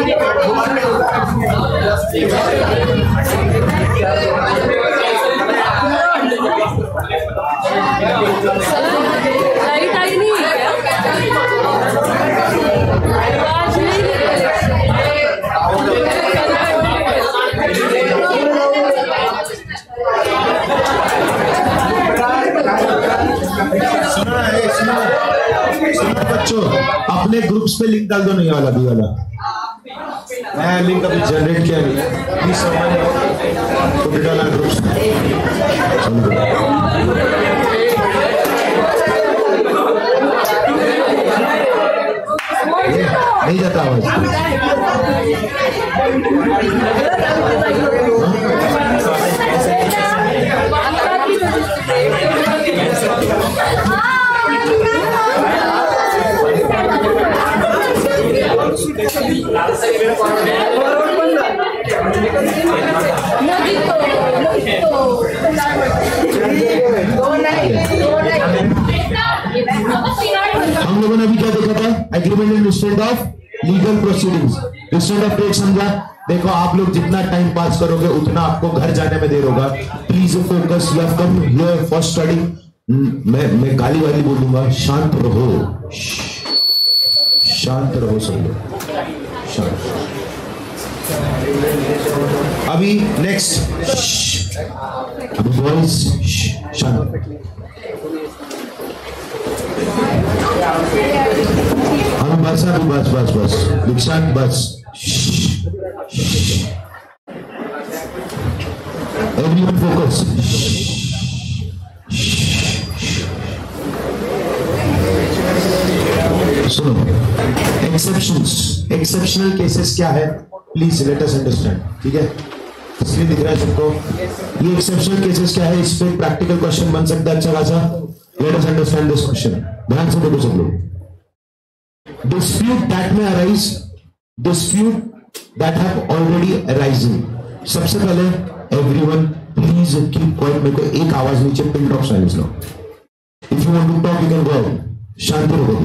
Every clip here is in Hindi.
लाइट आई नहीं है आवाज नहीं बच्चों अपने ग्रुप्स पे लिंक डाल दो। नहीं वाला भी वाला मैं लिंक अभी जनरेट किया नहीं, प्लीज तो डालना ग्रुप्स में। नहीं जाता आवाज। हम लोगों ने अभी क्या देखा था? Agreement in restraint of legal proceedings. Restraint of trade समझा? देखो आप लोग जितना टाइम पास करोगे उतना आपको घर जाने में देर होगा। Please focus, you have come here for study. मैं गाली वाली बोलूंगा, शांत रहो, शांत रहो सब लोग, शांत। अभी नेक्स्ट, अभी बॉयज शांत। हम बस अभी बस बस बस दीक्षांत बस। Everyone focus. सुनो, एक्सेप्शनल केसेस क्या है प्लीज लेट अस अंडरस्टैंड, ठीक है? इसलिए दिख रहा है सबको ये एक्सेप्शनल केसेस क्या है, इस पे प्रैक्टिकल क्वेश्चन बन सकता है अच्छा खासा। Let us understand this question, ध्यान से देखो सब लोग। Dispute that may arise, dispute that have already arising. सबसे पहले एवरीवन प्लीज कीप क्वाइट। मेरे को एक आवाज नीचे, पिन ड्रॉप साइलेंस लो। If you want to talk you can go out. शांति रहो।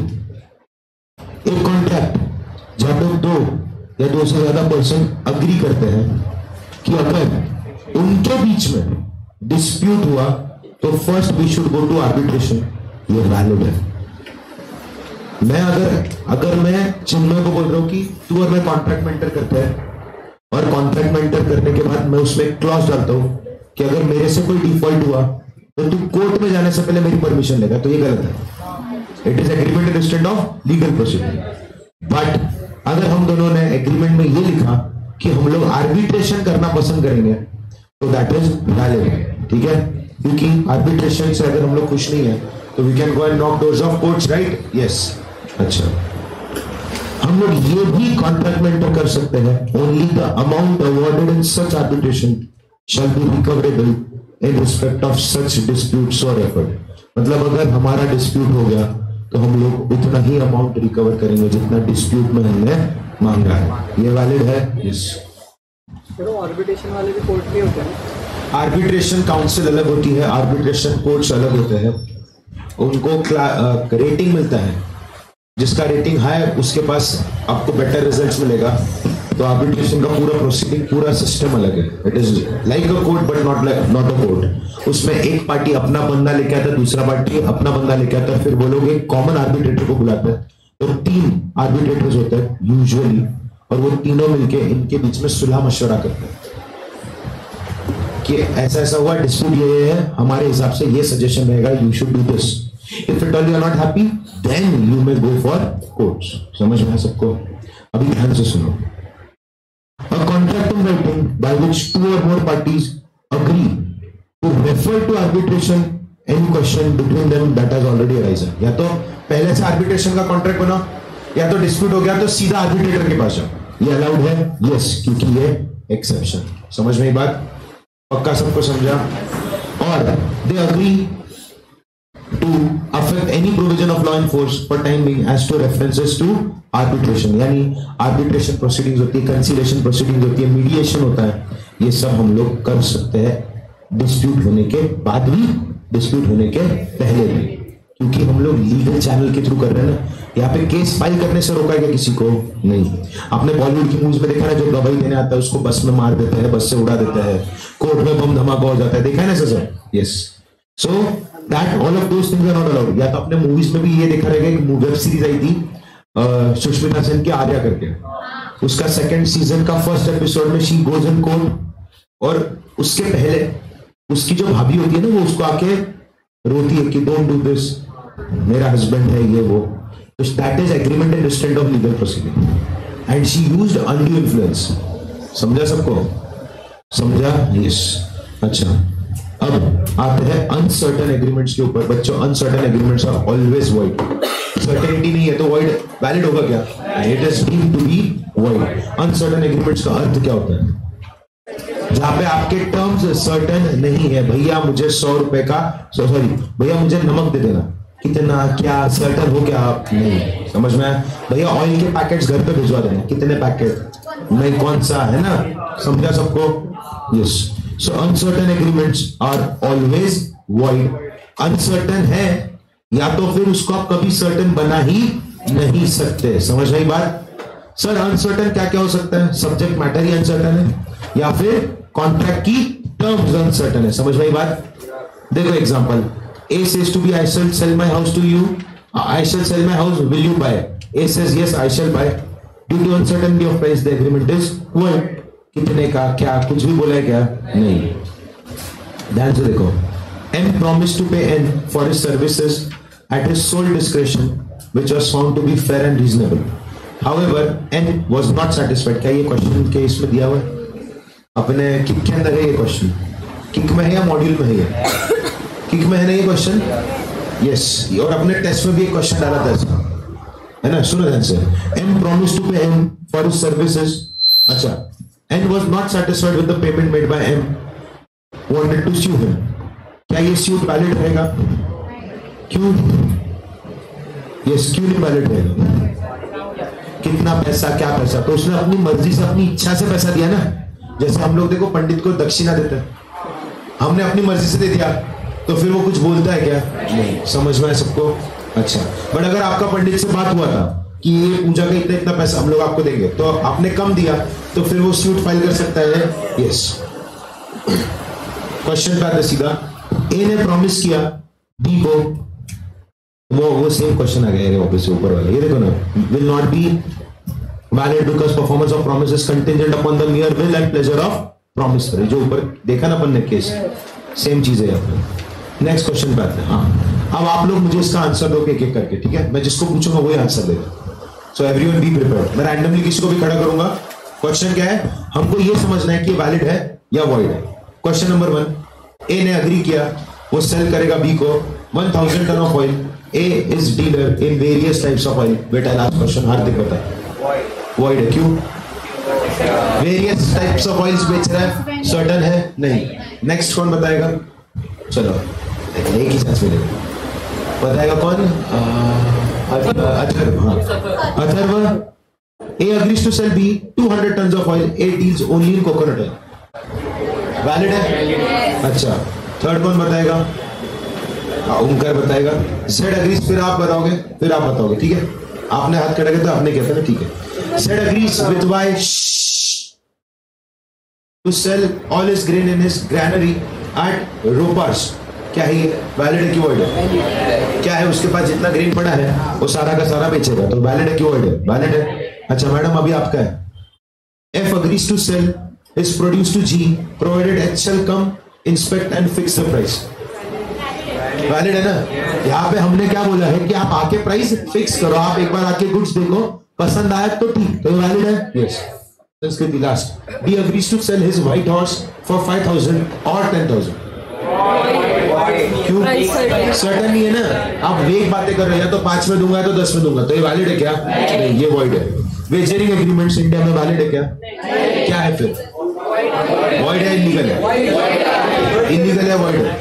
एक कॉन्ट्रैक्ट जहां पे दो या दो से ज्यादा पर्सन अग्री करते हैं कि अगर उनके बीच में डिस्प्यूट हुआ तो first we should go to arbitration. ये वैलिड है। मैं अगर मैं चिन्मय को बोल रहा हूं कि तू और मैं कॉन्ट्रैक्ट में एंटर करते हैं और कॉन्ट्रैक्ट में एंटर करने के बाद मैं उसमें एक क्लॉज डालता हूं कि अगर मेरे से कोई डिफॉल्ट हुआ तो तू कोर्ट में जाने से पहले मेरी परमिशन लेगा, तो ये गलत है। It is agreement instead of legal proceeding. But अगर हम दोनों ने एग्रीमेंट में ये लिखा कि हम लोग आर्बिट्रेशन करना पसंद करेंगे तो दैट इज वैलिड, ठीक है? क्योंकि आर्बिट्रेशन से अगर हम लोग खुश नहीं है तो we can go and knock doors of courts, right? Yes. अच्छा, हम लोग ये भी कॉन्ट्रैक्ट में एंटर कर सकते हैं, only the amount awarded in such arbitration shall be recoverable in respect of such disputes और एफर्ट। मतलब अगर हमारा डिस्प्यूट हो गया तो हम लोग उतना ही अमाउंट रिकवर करेंगे जितना डिस्प्यूट में हमने मांगा है। ये वैलिड है? यस। आर्बिट्रेशन वाले भी कोर्ट में होते हैं। आर्बिट्रेशन काउंसिल अलग होती है, आर्बिट्रेशन कोर्ट्स अलग होते हैं। उनको रेटिंग मिलता है, जिसका रेटिंग हाई उसके पास आपको बेटर रिजल्ट्स मिलेगा। तो आर्बिट्रेशन का पूरा प्रोसीडिंग, पूरा सिस्टम अलग है। It is like a court but not a court. उसमें एक पार्टी अपना बंदा लेके आता है, दूसरा पार्टी अपना बंदा लेके आता है, फिर वो लोग एक कॉमन आर्बिट्रेटर को बुलाते हैं। तो 3 आर्बिट्रेटर्स होते हैं यूजुअली, और वो तीनों मिलके इनके बीच में सुलह मशवरा करते हैं कि ऐसा ऐसा हुआ, डिस्प्यूट ये है, हमारे हिसाब से ये सजेशन रहेगा, you should do this. If it all you are not happy then you may go for courts. समझ में है सबको? अभी ध्यान से सुनो। A contract in writing by which 2 or more parties agree to refer to arbitration any question between them that has already arisen। या तो पहले से आर्बिट्रेशन का कॉन्ट्रैक्ट बनाओ, या तो डिस्प्यूट हो गया तो सीधा आर्बिट्रेटर के पास जाओ। ये अलाउड है? यस, क्योंकि ये एक्सेप्शन। समझ में ये बात? पक्का सबको समझा? और they agree to affect any provision of law in force for time being as to references to arbitration। यानी arbitration proceedings होती है, conciliation proceedings होती है, mediation होता है, ये सब हम लोग कर सकते हैं डिस्प्यूट होने के बाद भी, डिस्प्यूट होने के पहले भी। क्योंकि हम लोग लीगल चैनल के थ्रू कर रहे हैं ना। यहाँ पे केस फाइल करने से रोका गया किसी को नहीं। आपने बॉलीवुड की मूवीज में देखा ना, जो गवाही देने आता है उसको बस में मार देते हैं, बस से उड़ा देते हैं, कोर्ट में बम धमाका हो जाता है, देखा है ना sir? Yes. So that all of those things are not allowed. या तो अपने मूवीज में भी ये देखा रहेगा, एक वेब सीरीज आई थी सुष्मिता सेन की, आर्या करके, उसका सेकंड सीजन का फर्स्ट एपिसोड में शी गोज इन कोर्ट, और उसके पहले उसकी जो भाभी होती है ना, वो उसको आके रोती है कि डोंट डू दिस, मेरा हस्बैंड है ये वो। तो that is agreement in restraint of legal proceeding and she used undue influence. समझा सबको? समझा? यस। अच्छा, अब आते हैं अनसर्टेन एग्रीमेंट्स के ऊपर। बच्चों, uncertain agreements are always void. Certainty नहीं है तो वॉइड वैलिड होगा क्या? It is deemed to be void. Uncertain agreements का अर्थ क्या होता है? जहां पे आपके टर्म्स सर्टेन नहीं है। भैया मुझे 100 रुपए का, सॉरी भैया मुझे नमक दे देना, कितना, क्या, सर्टेन हो क्या आप? नहीं। समझ में आया? भैया ऑयल के पैकेट्स घर पे भिजवा देना, कितने पैकेट, नहीं, कौन सा, है ना? समझा सबको? Yes. So uncertain agreements are always void. Uncertain है या तो फिर उसको आप कभी सर्टेन बना ही नहीं सकते। समझ रही बात? सर अनसर्टेन क्या क्या हो सकता है? सब्जेक्ट मैटर ही अनसर्टेन है, या फिर कॉन्ट्रैक्ट की टर्म्स अनसर्टेन है। समझ रही बात? देखो example, A says to B, I shall sell my house to you, I shall sell my house, will you buy? A says yes, I shall buy. Due to uncertainty of price, the agreement is void. कितने का, क्या, कुछ भी बोला है क्या? नहीं। ध्यान से देखो, M promised to pay N for his services at his sole discretion, which was found to be fair and reasonable. However, N was not satisfied. क्या ये क्वेश्चन के इसमें दिया हुआ है? अपने किक के अंदर है ये क्वेश्चन? किक में है या मॉड्यूल में है ये? किक में है ना ये क्वेश्चन? यस। और अपने टेस्ट में भी एक क्वेश्चन डाला था इसका, है ना? सुनो ध्यान से। M promised to pay N for his services. अच्छा, N was not satisfied with the payment made by M, wanted to sue him. क्या ये suit valid रहेगा? क्यों? यस, क्यों नहीं valid रहेगा? कितना पैसा, क्या पैसा? तो उसने अपनी मर्जी से, अपनी इच्छा से पैसा दिया ना। जैसे हम लोग देखो पंडित को दक्षिणा देते हैं, हमने अपनी मर्जी से दे दिया, तो फिर वो कुछ बोलता है क्या? नहीं। समझ में है सबको? अच्छा, बट अगर आपका पंडित से बात हुआ था कि ये पूजा का इतना इतना पैसा हम लोग आपको देंगे, तो आपने कम दिया, तो फिर वो सूट फाइल कर सकता है। यस। क्वेश्चन पे आते सीधा। ए ने प्रॉमिस किया बी को, वो सेम क्वेश्चन आ गया वापस से ऊपर वाला, ये देखो ना, will not be valid because performance of promise is contingent upon the mere will and pleasure of promise. जो ऊपर देखा ना अपन ने केस, सेम चीज है यहाँ पे। नेक्स्ट क्वेश्चन पे आते हैं। हाँ, अब आप लोग मुझे इसका आंसर दोगे एक एक करके, ठीक है? मैं जिसको पूछूंगा वही आंसर देगा। So everyone be prepared. मैं रैंडमली किसी को भी खड़ा करूंगा। क्वेश्चन क्या है? हमको ये समझना है कि वैलिड है या वॉइड है। क्वेश्चन नंबर 1, ए ने अग्री किया, वो सेल करेगा बी को 1000 ton of oil. A is dealer in various types of oil. बेटा लास्ट क्वेश्चन हार्दिक बताए। वॉइड है, क्यों? वेरियस टाइप्स ऑफ ऑयल्स बेच रहा है, सर्टेन है नहीं। नेक्स्ट कौन बताएगा? चलो एक ही साथ मिलेगा, बताएगा कौन? अथर्व। हाँ, Atharva. A agrees to sell B 200 tons of oil. A deals only in coconut oil. Valid है? अच्छा, थर्ड कौन बताएगा? ओमकार बताएगा। Z agrees, फिर आप बताओगे, फिर आप बताओगे, ठीक है? आपने हाथ खड़ा किया तो आपने कहता ना, ठीक है? Z agrees with Y to sell all his grain in his granary at Ropars. क्या है ये? वैलिड है कि वॉइड है? क्या है, उसके पास जितना ग्रेन पड़ा है वो सारा का सारा बेचेगा, तो वैलिड है कि वॉइड है? वैलिड है। अच्छा मैडम, अभी आपका है। F agrees to sell his produce to G provided H shall come inspect and fix the price. Valid है ना? यहाँ पे हमने क्या बोला है कि आप आके प्राइस फिक्स करो, आप एक बार आके गुड्स देखो, पसंद आया तो ठीक, तो वैलिड है। Yes. Sanskriti last. D agrees to sell his white horse for 5000 or 10,000. क्यों? सर्टेन नहीं है ना। आप वेग बातें कर रहे हैं, तो 5 में दूंगा तो 10 में दूंगा, तो ये वैलिड है क्या? नहीं, ये वॉइड है। वेजरिंग एग्रीमेंट्स इंडिया में वैलिड है क्या? क्या है फिर? वॉइड है, इलीगल है? इलीगल है, वॉइड है?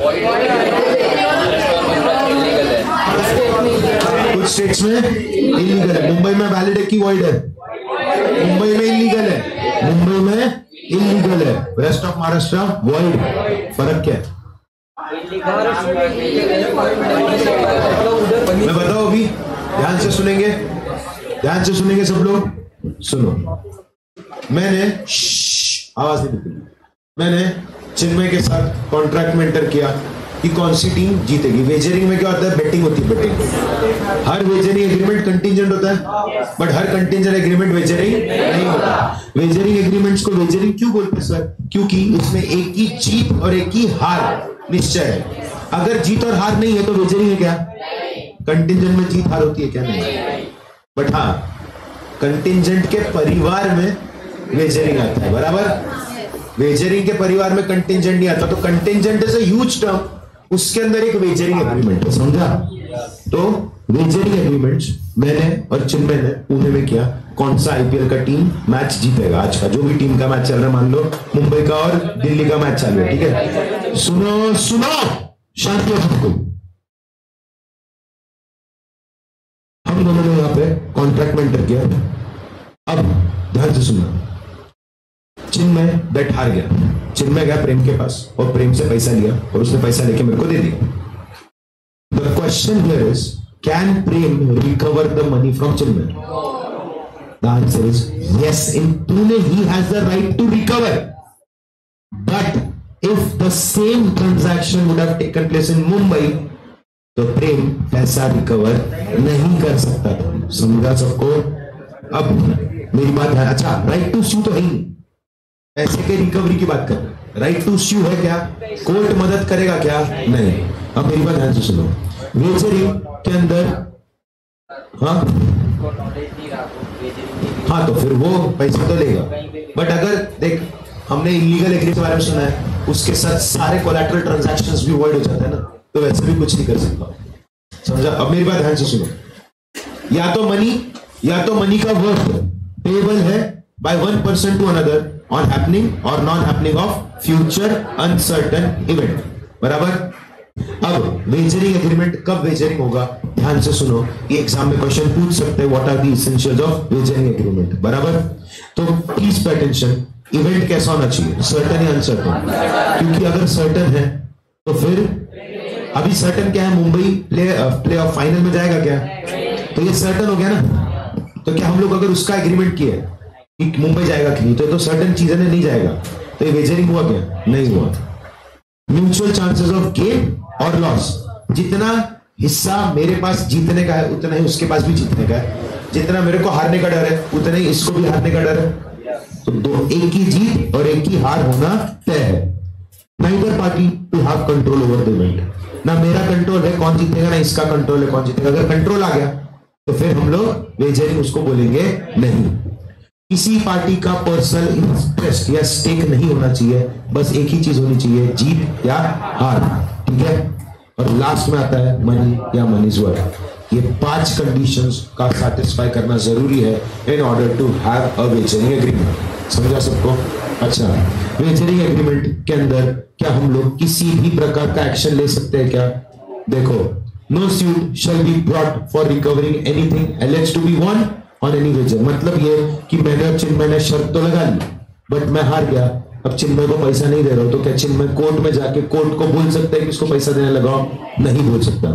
कुछ स्टेट्स में इलीगल है। मुंबई में वैलिड है कि वॉइड है? मुंबई में इलीगल है, मुंबई में इलीगल है। Rest of Maharashtra void. फर्क क्या है? मैं बताऊं अभी, ध्यान से सुनेंगे, ध्यान से सुनेंगे सब लोग। सुनो, मैंने आवाज नहीं निकली, मैंने चिन्मय के साथ कॉन्ट्रैक्ट में एंटर किया कि कौन सी टीम जीतेगी। वेजरिंग में क्या होता है? बेटिंग होती है, बेटिंग। हर वेजरिंग एग्रीमेंट कंटिंजेंट होता है, बट हर कंटिंजेंट एग्रीमेंट वेजरिंग नहीं होता। वेजरिंग एग्रीमेंट्स को वेजरिंग क्यों बोलते हैं सर? क्योंकि इसमें एक ही जीत और एक ही हार निश्चय है। अगर जीत और हार नहीं है तो वेजरिंग है क्या? कंटिंजेंट में जीत हार होती है क्या? नहीं। बट हाँ, कंटिंजेंट के परिवार में वेजरिंग आता है, बराबर। वेजरिंग के परिवार में कंटिंजेंट नहीं आता, तो contingent is a huge term, उसके अंदर एक वेजरिंग एग्रीमेंट है, समझा? तो वेजरिंग एग्रीमेंट्स मैंने और चिन्मय ने पुणे में किया। कौन सा आईपीएल का टीम मैच जीतेगा आज का, जो भी टीम का मैच चल रहा है, मान लो मुंबई का और दिल्ली का मैच चालू है, ठीक है? सुनो सुनो, शांति हो सबको। हम दोनों ने यहाँ पे कॉन्ट्रैक्ट में एंटर किया। अब ध्यान से सुनना, चिन्मय बेट हार गया। चिन्मय गया प्रेम के पास और प्रेम से पैसा लिया और उसने पैसा लेके मेरे को दे दिया। The question here is, can Prem recover the money from Chinmay? The answer is yes, in Pune he has the right to recover, but if the same transaction would have taken place in Mumbai, तो प्रेम पैसा रिकवर नहीं कर सकता था। समझा सबको? अब मेरी बात है, अच्छा राइट टू स्यू तो है ही, पैसे के रिकवरी की बात कर रहे हैं। राइट टू स्यू है क्या? कोर्ट मदद करेगा क्या? नहीं। अब मेरी बात ध्यान से सुनो, वेजरिंग के अंदर हाँ तो फिर वो पैसा तो लेगा, बट अगर देख, हमने इलीगल एग्रीमेंट के बारे में सुना है, उसके साथ सारे कोलैटरल ट्रांजैक्शंस भी वॉइड हो जाते हैं ना, तो वैसे भी कुछ नहीं कर सकता। समझा? अब मेरी बात ध्यान से सुनो, या तो मनी का वर्थ पेबल है by 1% to another on happening or non happening of future uncertain event, बराबर। अब वेजरिंग एग्रीमेंट कब वेजरिंग होगा? ध्यान से सुनो, ये एग्जाम में क्वेश्चन पूछ सकते हैं, what are the essentials of wagering agreement, बराबर। तो प्लीज पे अटेंशन, इवेंट कैसा होना चाहिए? सर्टन या अनसर्टन? क्योंकि अगर सर्टन है तो फिर अभी सर्टन क्या है? मुंबई प्ले ऑफ फाइनल में जाएगा क्या? तो ये सर्टन हो गया ना। तो क्या हम लोग अगर उसका एग्रीमेंट किए कि मुंबई जाएगा कि नहीं, तो सर्टन चीजें नहीं जाएगा, तो ये वेजरिंग हुआ क्या? नहीं हुआ। म्यूचुअल चांसेस ऑफ गेन और लॉस, जितना हिस्सा मेरे पास जीतने का है उतना ही उसके पास भी जीतने का है, जितना मेरे को हारने का डर है उतना ही इसको भी हारने का डर है। तो दो, एक ही जीत और एक ही हार होना तय है। Neither party to have control over the event, ना मेरा कंट्रोल है कौन जीतेगा, ना इसका कंट्रोल है कौन जीतेगा। अगर कंट्रोल आ गया तो फिर हम लोग वेजरिंग उसको बोलेंगे नहीं। किसी पार्टी का पर्सनल इंटरेस्ट या स्टेक नहीं होना चाहिए, बस एक ही चीज होनी चाहिए, जीत या हार, ठीक है? और लास्ट में आता है मनी या मनीज वर्थ। ये 5 कंडीशंस का सैटिस्फाई करना जरूरी है in order to have a wagering agreement. समझा सबको? अच्छा, वेजरिंग एग्रीमेंट के अंदर क्या हम लोग किसी भी प्रकार का एक्शन ले सकते हैं क्या? देखो, no suit shall be brought for recovering anything alleged to be won on any wager. मतलब ये कि मैंने और चिन्मय ने शर्त तो लगा ली, बट मैं हार गया, अब चिन्मय को पैसा नहीं दे रहा हूं, तो क्या चिन्मय कोर्ट में जाके कोर्ट को बोल सकता है कि इसको पैसा देने लगाओ? नहीं बोल सकता।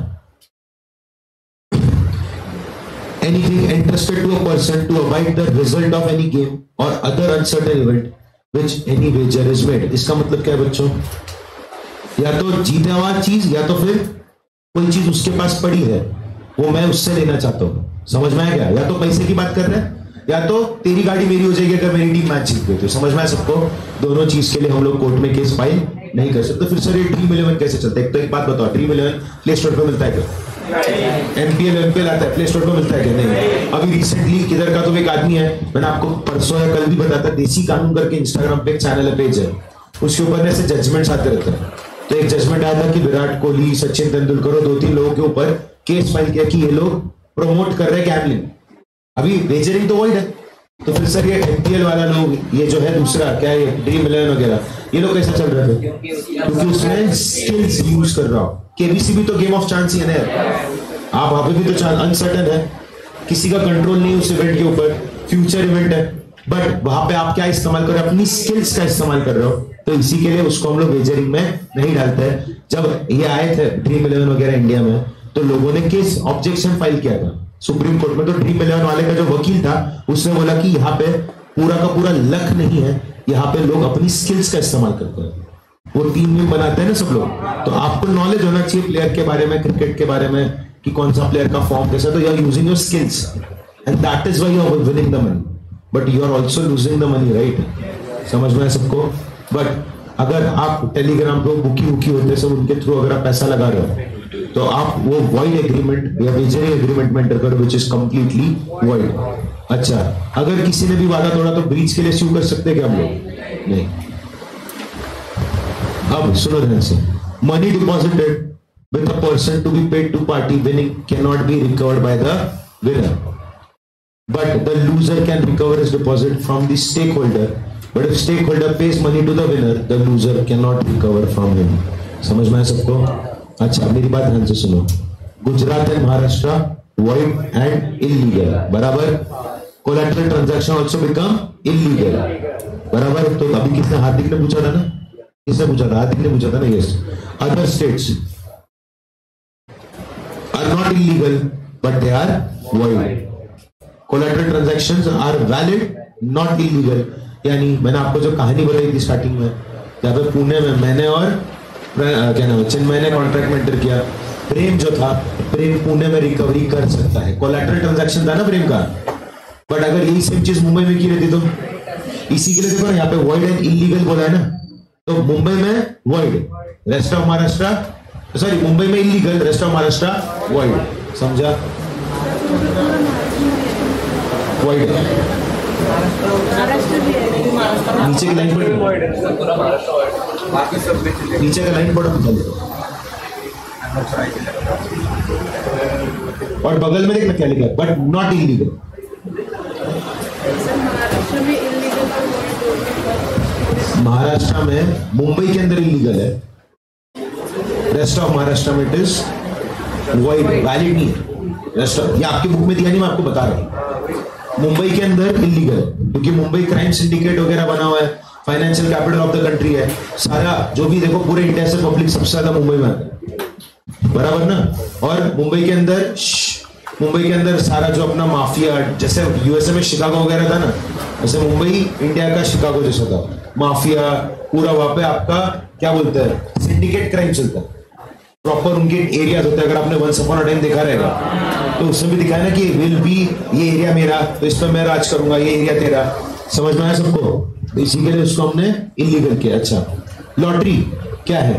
Anything entrusted to a person to abide the result of any game or other uncertain event which any wager is made। इसका मतलब क्या है बच्चों? या तो जीता हुआ चीज, या तो फिर कोई चीज उसके पास पड़ी है वो मैं उससे लेना चाहता हूं। समझ में आया क्या? या तो पैसे की बात कर रहे हैं, या तो तेरी गाड़ी मेरी हो जाएगी अगर मेरी टीम मैच जीत गई। तो समझ में आया सबको? दोनों चीज के लिए हम लोग कोर्ट में केस फाइल नहीं कर सकते। फिर सर ये ड्रीम 11 कैसे चलता है? तो एक बात बताओ, ड्रीम 11 प्ले स्टोर पे मिलता है क्या? एमपीएल आता है, प्ले स्टोर पे मिलता है क्या? नहीं। अभी रिसेंटली किधर का तो एक आदमी है, मैंने आपको परसों या कल भी बताया था, देसी कानून करके इंस्टाग्राम पे एक चैनल है, पेज है, उसके ऊपर ऐसे जजमेंट्स आते रहते हैं। तो एक जजमेंट आया था कि विराट कोहली, सचिन तेंदुलकर और 2-3 लोगों के ऊपर केस फाइल किया कि ये लोग प्रमोट कर रहे हैं गैम्बलिंग। अभी वेजरिंग तो वही है, तो फिर सर ये एमपीएल वाला लोग, ये जो है दूसरा क्या है ड्रीम 11 वगैरह, ये लोग कैसे चल रहे थे? क्योंकि उसमें स्किल्स यूज कर रहा हो। केबीसी भी तो गेम ऑफ चांस ही है ना, आप वहां पे भी तो अनसर्टन है, किसी का कंट्रोल नहीं उस इवेंट के ऊपर, फ्यूचर इवेंट है, बट वहां पे आप क्या इस्तेमाल कर रहे हो, अपनी स्किल्स का इस्तेमाल कर रहे हो, तो इसी के लिए उसको हम लोग वेजरिंग में नहीं डालते हैं। जब ये आए थे ड्रीम 11 वगैरह इंडिया में, तो लोगों ने केस ऑब्जेक्शन फाइल किया था सुप्रीम कोर्ट में। तो ड्रीम 11 वाले का जो वकील था उसने बोला कि यहाँ पे पूरा का पूरा लक नहीं है, यहाँ पे लोग अपनी स्किल्स का इस्तेमाल करते हैं। वो टीम में बनाते हैं ना सब लोग, तो आपको नॉलेज होना चाहिए प्लेयर के बारे में, क्रिकेट के बारे में, कि कौन सा प्लेयर का फॉर्म कैसा। तो you are using your skills and that is why you are winning the money, but you are also losing the money, right? समझ में है सबको? बट अगर आप टेलीग्राम पे बुकी होते सब उनके थ्रू अगर आप पैसा लगा रहे हो, तो आप वो वॉइड एग्रीमेंट या वेजरिंग एग्रीमेंट में एंटर करो, विच इज कंप्लीटली वॉइड। अच्छा, अगर किसी ने भी वादा तोड़ा तो ब्रीच के लिए स्यू कर सकते हैं क्या हम लोग? नहीं। अब सुनो ध्यान से, money deposited with a person to be paid to party winning cannot be recovered by the winner, but the loser can recover his deposit from the stakeholder, but if stakeholder pays money to the winner, the loser cannot recover from him. समझ में आया सबको? अच्छा, मेरी बात ध्यान से सुनो। Gujarat and Maharashtra void and illegal, बराबर? Collateral transaction also become illegal, बराबर? तो अभी किसने, हार्दिक ने पूछा था ना, किसने पूछा था? हार्दिक ने पूछा था ना। Yes, other states are not illegal but they are void. Collateral transactions are valid, not illegal. यानी मैंने आपको जो कहानी बताई थी स्टार्टिंग में, जहाँ पे पुणे में मैंने और क्या नाम है चिन्मय ने कॉन्ट्रैक्ट में एंटर किया, प्रेम जो था, प्रेम पुणे में रिकवरी कर सकता है, कोलैटरल ट्रांजैक्शन था ना प्रेम का। बट अगर यही सेम चीज मुंबई में की रहती तो, इसी के लिए देखो ना यहाँ पे void एंड इलीगल बोला है ना, तो मुंबई में void, rest of Maharashtra, sorry Mumbai में illegal, rest of Maharashtra void। समझा? void नीचे की लाइन पढ़ो, नीचे का लाइन पढ़ो और बगल में देखना क्या लिखा है, बट नॉट इलीगल। महाराष्ट्र में मुंबई के अंदर इलीगल है, रेस्ट ऑफ महाराष्ट्र में इट इज वॉइड, वैलिड नहीं है। रेस्ट ऑफ, ये आपकी बुक में दिया नहीं, मैं आपको बता रहा हूं। मुंबई के अंदर इलीगल है क्योंकि मुंबई क्राइम सिंडिकेट वगैरह बना हुआ है, financial capital of the country है, सारा जो भी देखो पूरे इंडिया से पब्लिक सबसे ज्यादा मुंबई में आता है, बराबर ना? और मुंबई के अंदर सारा जो अपना माफिया, जैसे यूएसए में शिकागो वगैरह था ना, जैसे मुंबई इंडिया का शिकागो जैसा था, माफिया पूरा वहां पे आपका क्या बोलते हैं, सिंडिकेट क्राइम चलता है, प्रॉपर उनके एरियाज होते हैं। अगर आपने वंस अपॉन अ टाइम देखा रहेगा तो उसमें भी दिखाया ना कि विल बी, ये एरिया मेरा, तो इस पर मैं राज करूंगा, ये एरिया तेरा। समझ में आया सबको? तो इसी के लिए उसको हमने इलीगल किया। अच्छा, लॉटरी क्या है?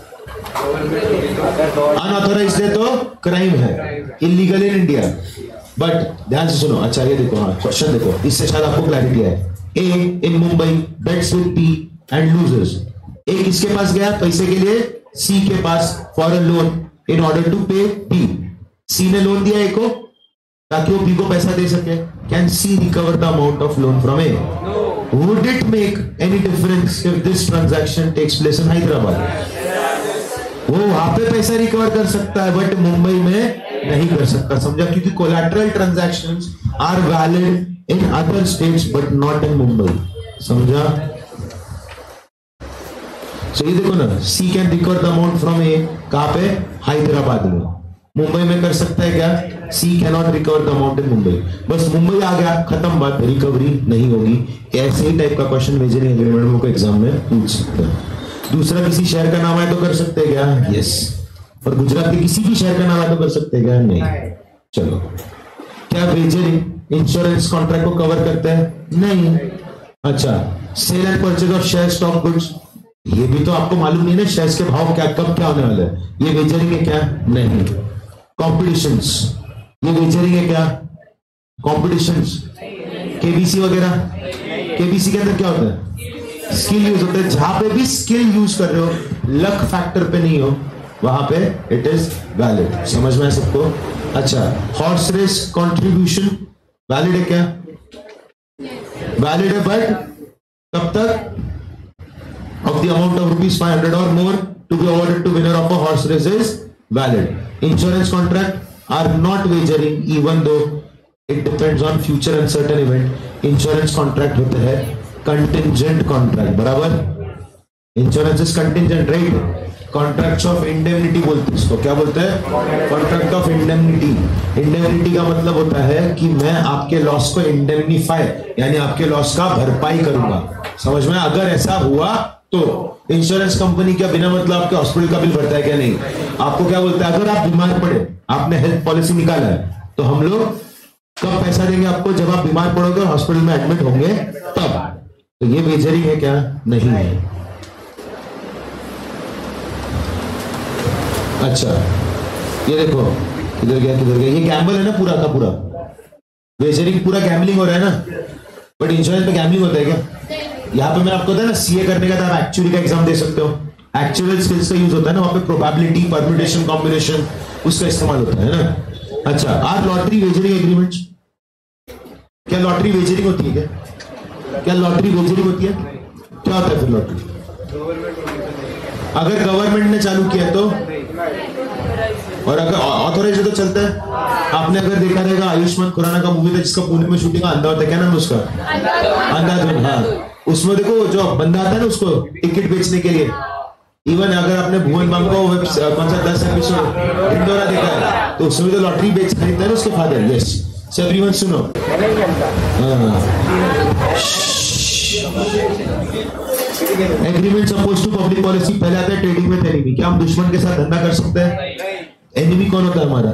अनऑथोराइज्ड है तो क्राइम है, इलीगल इन इंडिया। बट ध्यान से सुनो, अच्छा ये देखो, हाँ क्वेश्चन देखो, इससे शायद आपको क्लैरिटी है। A in Mumbai bets with B and loses. A किसके पास गया पैसे के लिए? सी के पास, for a loan in order to pay B. C ने लोन दिया ए को ताकि वो बी को पैसा दे सके। Can C recover the amount of loan from A? Would it make any difference if this transaction takes place in Hyderabad? वो वहां पे पैसा रिकवर कर सकता है बट मुंबई में नहीं कर सकता। समझा? क्योंकि collateral transactions are valid in other states but not in Mumbai. समझा? तो ये देखो ना, C can recover the amount from A, कहां पे? हैदराबाद में। मुंबई में कर सकता है क्या? She can not recover the amount in Mumbai. बस मुंबई आ गया, खत्म बात, रिकवरी नहीं होगी। ऐसे ही टाइप का क्वेश्चन वेजरिंग एग्रीमेंट को एग्जाम में पूछ सकते हैं। दूसरा, किसी शहर का नाम है तो कर सकते हैं क्या? यस। और गुजरात के किसी भी शहर का नाम है तो कर सकते हैं क्या? नहीं। चलो, क्या वेजरिंग इंश्योरेंस कॉन्ट्रैक्ट को कवर करते हैं? नहीं। अच्छा, sale and purchase of share stock goods, ये भी तो आपको मालूम नहीं ना शेयर्स के भाव क्या कब क्या होने वाला है, ये वेजरिंग है क्या? नहीं। कॉम्पिटिशंस, ये वेजरिंग है क्या? कॉम्पिटिशंस, केबीसी वगैरह, केबीसी के अंदर क्या होता है? स्किल यूज होता है। जहां पे भी स्किल यूज कर रहे हो, लक फैक्टर पे नहीं हो, वहां पे इट इज वैलिड। समझ में है सबको? अच्छा, हॉर्स रेस कॉन्ट्रीब्यूशन वैलिड है क्या? वैलिड है, बट कब तक? of the amount of rupees 500 or more to be awarded to winner of a horse race is valid. Insurance contract are not wagering even though it depends on future uncertain event. Insurance contract होते हैं कंटिंजेंट कॉन्ट्रैक्ट, बराबर। Insurance is contingent, right. Contracts of indemnity बोलते हैं इसको, क्या बोलते हैं? Contract of indemnity. इंडेमनिटी का मतलब होता है कि मैं आपके लॉस को इंडेमनीफाई यानी आपके लॉस का भरपाई करूंगा, समझ में? अगर ऐसा हुआ तो इंश्योरेंस कंपनी क्या बिना मतलब आपके हॉस्पिटल का बिल भरता है क्या? नहीं। आपको क्या बोलता है? अगर आप बीमार पड़े, आपने हेल्थ पॉलिसी निकाला है, तो हम लोग कब पैसा देंगे आपको? जब आप बीमार पड़ोगे और हॉस्पिटल में एडमिट होंगे तब। तो ये वेजरिंग है क्या? नहीं है। अच्छा ये देखो किधर गया किधर गया, ये गैम्बल है ना पूरा का पूरा, वेजरिंग पूरा गैम्बलिंग हो रहा है ना। बट इंश्योरेंस पे गैम्बलिंग होता है क्या? यहाँ पे मैं आपको बताया ना, सीए करने का था, आप एक्चुअली का एग्जाम दे सकते हो। एक्चुअल स्किल्स का यूज होता है ना, वहां पे प्रोबेबिलिटी, परम्यूटेशन, कॉम्बिनेशन, उसका इस्तेमाल होता है ना। अच्छा, आर लॉटरी वेजरिंग एग्रीमेंट्स? क्या लॉटरी वेजरिंग होती है क्या? क्या लॉटरी वेजरिंग होती है? क्या होता है फिर लॉटरी? अगर गवर्नमेंट ने चालू किया तो, और अगर ऑथोराइज तो चलता है। आपने अगर देखा रहेगा आयुष्मान खुराना का मूवी था जिसका पुणे में शूटिंग अंधा होता है, क्या नाम है उसका? अंधाधुन। हाँ, उसमें देखो जो बंदा आता है ना उसको टिकट बेचने के लिए, इवन अगर आपने भुवन बाम को कौन सा 10 एपिसोड इंदौरा देखा है तो उसमें तो लॉटरी बेच खरीदता है ना उसके फादर। यस एवरीवन सुनो, agreement suppose to public policy. पहले आता है ट्रेडिंग विद एनिमी। क्या हम दुश्मन के साथ धंधा कर सकते हैं? एनिमी कौन होता है हमारा?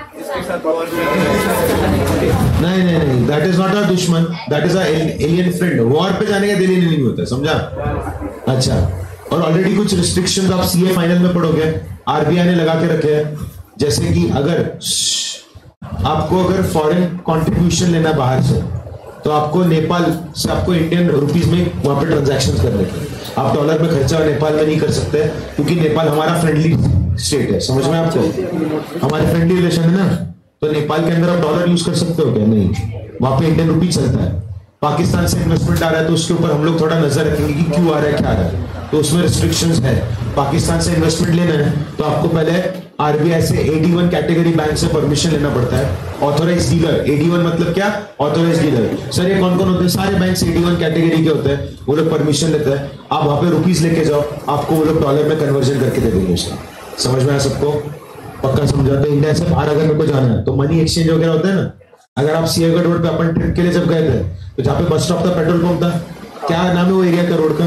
नहीं नहीं नहीं, दैट इज नॉट आवर दुश्मन, that is our alien friend. War पे जाने का दिल ही नहीं होता, समझा? अच्छा, और ऑलरेडी कुछ रिस्ट्रिक्शंस आप सीए फाइनल में पढ़ोगे, आरबीआई ने लगा के रखे हैं। जैसे कि अगर आपको अगर फॉरेन कंट्रीब्यूशन लेना बाहर से, तो आपको नेपाल से आपको इंडियन रुपीस में वहां पे ट्रांजैक्शन करने के, आप डॉलर में खर्चा नेपाल में नहीं कर सकते क्योंकि नेपाल हमारा फ्रेंडली स्टेट है, समझ में आपको? हमारे फ्रेंडली रिलेशन है ना, तो नेपाल के अंदर आप डॉलर यूज कर सकते हो क्या? नहीं, वहां पे इंडियन रुपी चलता है। पाकिस्तान से इन्वेस्टमेंट आ रहा है तो उसके ऊपर हम लोग थोड़ा नजर रखेंगे कि क्यों आ रहा है, क्या आ रहा है, तो उसमें रिस्ट्रिक्शंस है। पाकिस्तान से इन्वेस्टमेंट लेना है तो आपको पहले आरबीआई से AD1 कैटेगरी बैंक से परमिशन लेना पड़ता है। ऑथोराइज डीलर, AD1 मतलब क्या? Authorise dealer. सर ये कौन कौन होते हैं? सारे बैंक AD1 कैटेगरी के होते हैं, वो लोग परमिशन लेते हैं। आप वहां पे रुपीस लेके जाओ, आपको वो लोग डॉलर में कन्वर्जन करके दे देंगे उसका। समझ में आया सबको? पक्का समझा? तो इंडिया से बाहर अगर मेरे को जाना है तो मनी एक्सचेंज वगैरह होता है ना। अगर आप सियागढ़ रोड पे अपन ट्रिप के लिए जब गए थे तो जहाँ पे बस स्टॉप था, पेट्रोल पंप था, क्या नाम है वो एरिया का रोड का?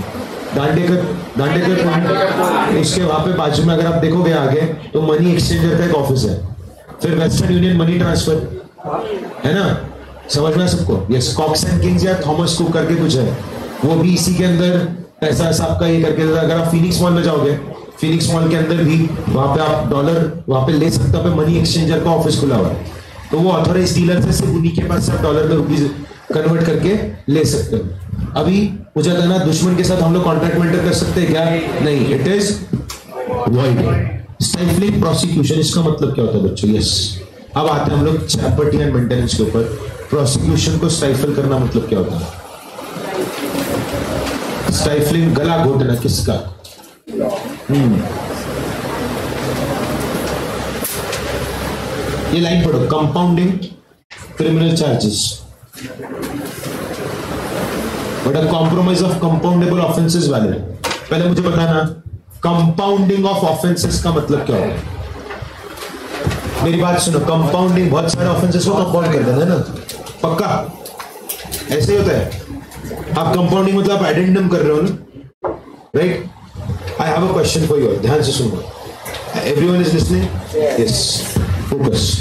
दांडेकर। उसके वहां पे बाजू में अगर आप देखोगे आगे तो मनी एक्सचेंजर का एक ऑफिस है, फिर वेस्टर्न यूनियन मनी ट्रांसफर है ना। समझ में सबको? यस, कॉक्स एंड किंग्स या थॉमस कुक करके कुछ है, वो भी इसी के अंदर पैसा ऐसा आपका ये करके देता है। अगर आप फिनिक्स मॉल में जाओगे, फिनिक्स मॉल के अंदर भी वहां पे आप डॉलर वहां पे ले सकते हो, मनी एक्सचेंजर का ऑफिस खुला हुआ है, तो वो ऑथोराइज डीलर से सिर्फ उन्हीं के पास से आप डॉलर में रुपीज कन्वर्ट करके ले सकते हो। अभी मुझे कहना दुश्मन के साथ हम लोग कॉन्ट्रैक्ट मेंटेन कर सकते हैं क्या? नहीं, it is void. Stifling prosecution, इसका मतलब क्या होता है बच्चों? यस, अब आते हैं हम लोग प्रॉपर्टी एंड मेंटेनेंस के ऊपर। प्रोसिक्यूशन को स्टाइफल करना मतलब क्या होता है? स्टाइफलिंग, गला घोटना, किसका? ये लाइन पढ़ो, compounding criminal charges but a compromise of compoundable offences valid. पहले मुझे बताना कंपाउंडिंग ऑफ ऑफेंसेस का मतलब क्या होगा? मेरी बात सुनो, कंपाउंडिंग बहुत सारे ऑफेंसेस को कंपाउंड कर देना है ना, पक्का ऐसे ही होता है। आप कंपाउंडिंग मतलब आप एडेंडम कर रहे हो ना, right? I have a question for you, ध्यान से सुनो। Everyone is listening? Yes, focus.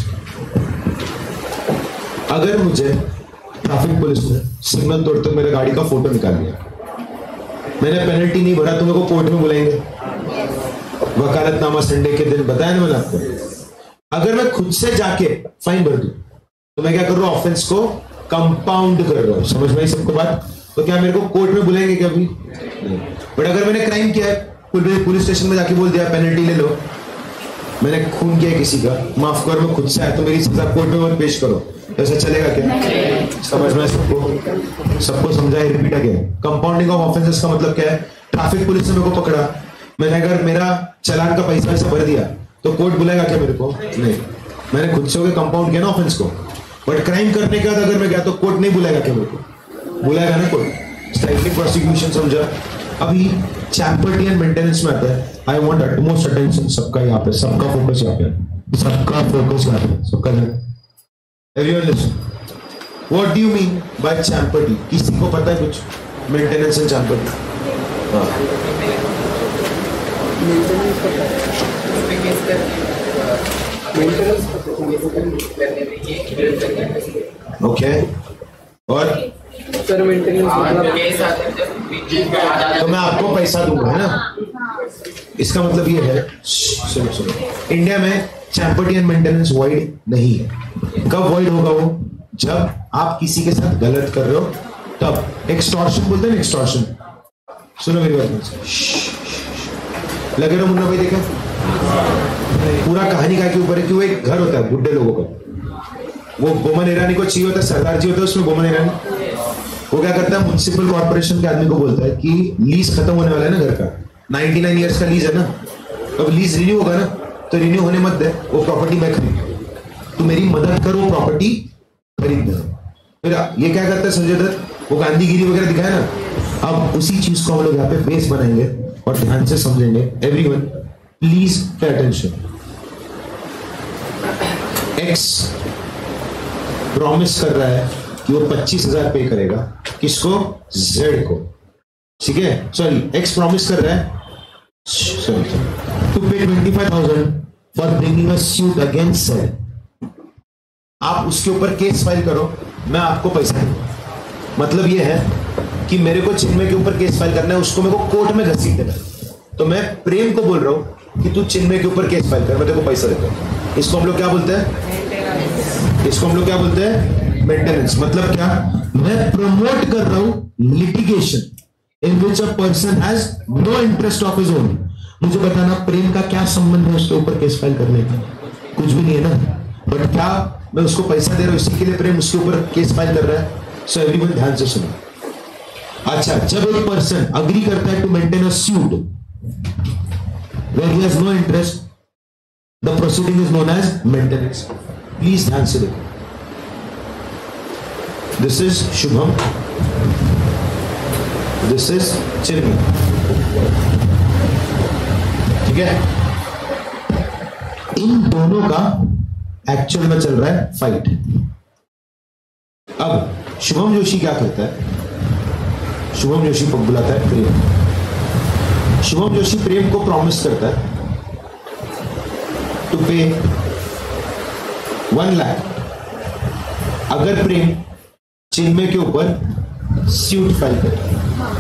अगर मुझे ट्रैफिक पुलिस ने सिग्नल तोड़ते मेरे गाड़ी का फोटो निकाल लिया, मैंने पेनल्टी नहीं भरा तो मेरे को कोर्ट में बुलाएंगे, वकालतनामा संडे के दिन, बताया ना मैंने आपको। अगर मैं खुद से जाके फाइन भर दूं तो मैं क्या कर रहा हूं? ऑफेंस को कंपाउंड कर रहा हूं। समझ में आई सबको बात? तो क्या मेरे को कोर्ट में बुलाएंगे क्या? अभी नहीं। बट अगर मैंने क्राइम किया है, पुलिस स्टेशन में जाके बोल दिया पेनल्टी ले लो, मैंने खून किया किसी का, माफ कर, मैं खुद से आया तो मेरी सजा कोर्ट में मत पेश करो, ऐसा चलेगा क्या? समझ में सबको समझा? Repeat again, compounding of offences का मतलब क्या है? ट्रैफिक पुलिस ने मेरे को पकड़ा, मैंने अगर मेरा चालान का पैसा वैसा भर दिया तो कोर्ट बुलाएगा क्या मेरे को? नहीं, मैंने खुद से कंपाउंड किया ना ऑफेंस को। बट क्राइम करने के बाद अगर मैं गया तो कोर्ट नहीं बुलाएगा क्या मेरे को? बुलाएगा ना कोर्ट। स्ट्राइकली प्रोसिक्यूशन समझा। अभी चैम्पर्टी एंड मेंटेनेंस में आता है। आई वांट अटमोस्ट अटेंशन सबका यहाँ पे, सबका फोकस यहाँ पे, सबका फोकस यहाँ पे, सबका everyone listen. What do you mean by champerty? किसी को पता है कुछ? Maintenance and champerty. ओके, और सर मेंटेनेंस तो मैं आपको पैसा दूंगा, है ना? इसका मतलब ये है, सुनो सुनो, इंडिया में चैम्पर्टी एंड मेंटेनेंस वॉइड नहीं है। कब वॉइड होगा वो? जब आप किसी के साथ गलत कर रहे हो तब। एक्सटॉर्शन बोलते हैं ना, एक्सटॉर्शन। सुनो मेरी बात, लगे रहो। मुन्ना भाई देखा पूरा कहानी का के ऊपर है कि वो एक घर होता है बुढ़े लोगों का, वो बोमन ईरानी को चाहिए होता है, सरदार जी होता है उसमें बोमन ईरानी। वो क्या करता है, म्युनिसिपल कॉर्पोरेशन के आदमी को बोलता है कि लीज खत्म होने वाला है ना घर का, 99 ईयर्स का लीज है ना, अब लीज रिन्यू होगा ना, तो रिन्यू होने मत दे, वो प्रॉपर्टी मैं खरीद, तू मेरी मदद कर वो प्रॉपर्टी खरीद दे। फिर ये क्या करता है संजय दत्त, वो गांधीगिरी वगैरह दिखाया ना। अब उसी चीज को हम लोग यहाँ पे बेस बनाएंगे और ध्यान से समझेंगे। Everyone please pay attention. X promise कर रहा है कि वो 25,000 पे करेगा, किसको? जेड को, ठीक है? सॉरी, एक्स प्रॉमिस कर रहा है to pay 25,000 for bringing a suit against Z. आप उसके ऊपर केस फाइल करो, मैं आपको पैसा दूंगा। मतलब ये है कि मेरे को चिन्मय के ऊपर केस फाइल करना है, उसको मेरे को कोर्ट में घसीट देना है। तो मैं प्रेम को बोल रहा हूं कि तू चिन्मय के ऊपर केस फाइल कर, मैं तेरे को पैसा देता हूं। इसको हम लोग क्या बोलते हैं? इसको हम लोग क्या बोलते हैं? मेंटेनेंस। मतलब क्या? मैं प्रमोट कर रहा हूं litigation in which a person has no interest of his own. मुझे बताना प्रेम का क्या संबंध है उसके ऊपर केस फाइल करने का? कुछ भी नहीं है ना। बट क्या मैं उसको पैसा दे रहा हूं इसी के लिए प्रेम उसके ऊपर केस फाइल कर रहा है? सो एवरीवन ध्यान से सुनो। अच्छा, जब एक पर्सन अग्री करता है to maintain a suit where he has no interest, the proceeding is known as maintenance. Please ध्यान से देखो। This is Shubham, this is Chinmay, ठीक है? इन दोनों का एक्चुअल में चल रहा है फाइट। अब शुभम जोशी क्या करता है? शुभम जोशी को बुलाता है प्रेम। शुभम जोशी प्रेम को प्रॉमिस करता है टू पे 1 लाख अगर प्रेम चिन्मय के ऊपर सूट फाइल करे।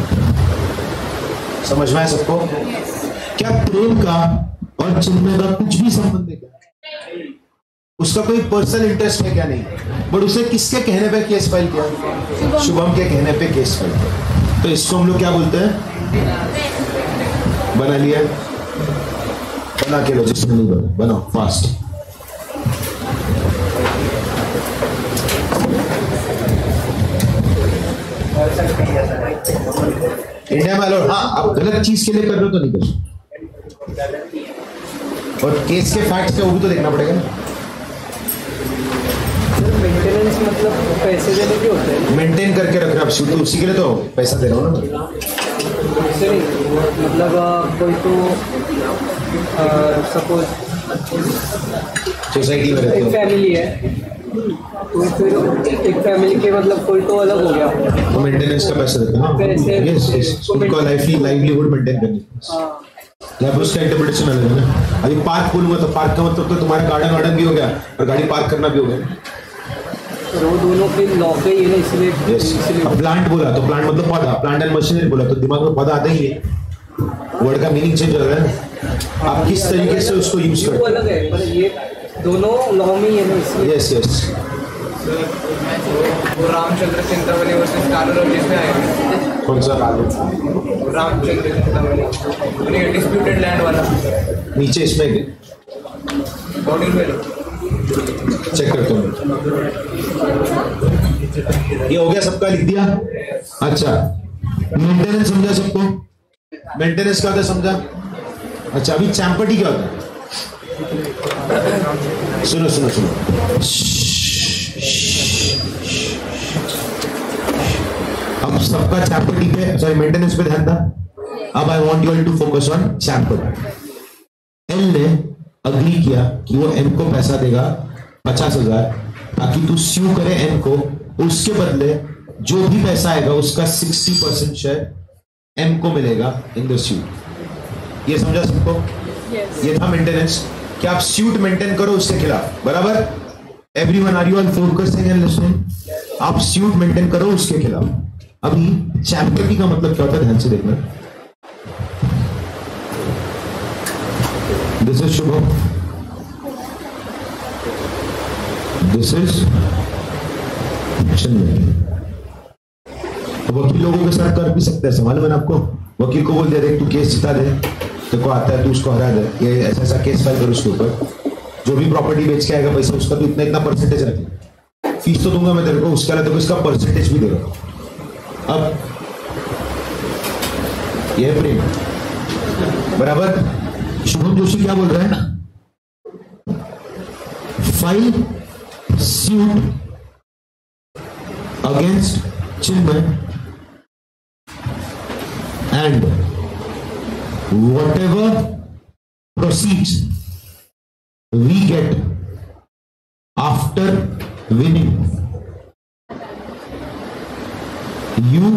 समझ में आया सबको? क्या प्रेम का और चिन्मय का कुछ भी संबंध है क्या? उसका कोई पर्सनल इंटरेस्ट है क्या? नहीं। बट उसे किसके कहने पे केस फाइल किया? शुभम के कहने पे केस फाइल किया। तो इसको हम लोग क्या बोलते हैं? बना लिया? बना के लो, जिसने नहीं बना बनाओ फास्ट। इंडिया में अलाउड। हाँ, आप गलत चीज के लिए कर रहे हो तो नहीं कर। और केस के फैक्ट्स क्या वो भी तो देखना पड़ेगा ना। मेंटेनेंस मतलब पैसे देने के होते हैं? मेंटेन करके रख रहे आप सूट, उसी के लिए तो पैसा दे रहा हूँ ना। ऐसे नहीं, मतलब कोई तो सपोज सोसाइटी में रहते एक हो, फैमिली है, तो फिर एक फैमिली के मतलब कोई तो अलग हो गया तो मेंटेनेंस का पैसा देते हैं। पैसे यस यस, उनको लाइवलीहुड मेंटेन करनी है। या उसका इंटरप्रिटेशन अलग है ना। अभी पार्क बोलूंगा तो पार्क का मतलब तो तुम्हारा गार्डन वार्डन भी हो गया और गाड़ी पार्क करना भी हो गया। वो दोनों के लॉ पे ही है ना, इसलिए अब प्लांट बोला तो प्लांट मतलब पौधा, प्लांट एंड मशीनरी बोला तो दिमाग में पौधा आता ही है। वर्ड का मीनिंग चेंज हो रहा है ना, आप किस तरीके से उसको यूज वो करते अलग है, पर ये दोनों लॉ में ही है ना, हैं। इसलिए यस यस, वो रामचंद्र चिंतामणि वर्सेस कानून जिसमें आएगा। कौन सा? रामचंद्र चिंतामणि डिस्प्यूटेड लैंड वाला नीचे इसमें मॉड्यूल में लो, चेक करता हूँ। ये हो गया, सबका लिख दिया। अच्छा, मेंटेनेंस समझा सबको? मेंटेनेंस क्या होता है समझा? अच्छा, अभी चैम्पर्टी क्या होता है? सुनो सुनो सुनो, अब सबका चैम्पर्टी पे, सॉरी मेंटेनेंस पे ध्यान था। अब I want you all to focus on champerty. L ने अग्री किया कि वो एम को पैसा देगा 50,000 ताकि तू स्यू करे एम को, उसके बदले जो भी पैसा आएगा उसका 60% शेयर एम को मिलेगा इन द सूट। ये समझा सबको? ये था मेंटेनेंस कि आप सूट मेंटेन करो उसके खिलाफ, बराबर? Everyone are you all focusing and listening? आप सूट मेंटेन करो उसके खिलाफ। अभी चैम्पर्टी का मतलब क्या होता है, ध्यान से देखना। This is Shubham, this is Chandra. वकील लोगों के साथ कर भी सकते हैं, मालूम है ना आपको? वकील को बोल दे देख तू केस जिता दे, तेरे को आता है तू उसको हरा दे, ये ऐसा ऐसा केस फाइल कर उसके ऊपर, जो भी प्रॉपर्टी बेच के आएगा पैसा उसका तो इतना इतना परसेंटेज रखे, फीस तो दूंगा मैं तेरे को, उसके अलावा तो इसका परसेंटेज भी देगा। अब यह प्रेम, बराबर? शुभम जोशी क्या बोल रहा है? File suit against Chinmay and whatever proceeds we get after winning, you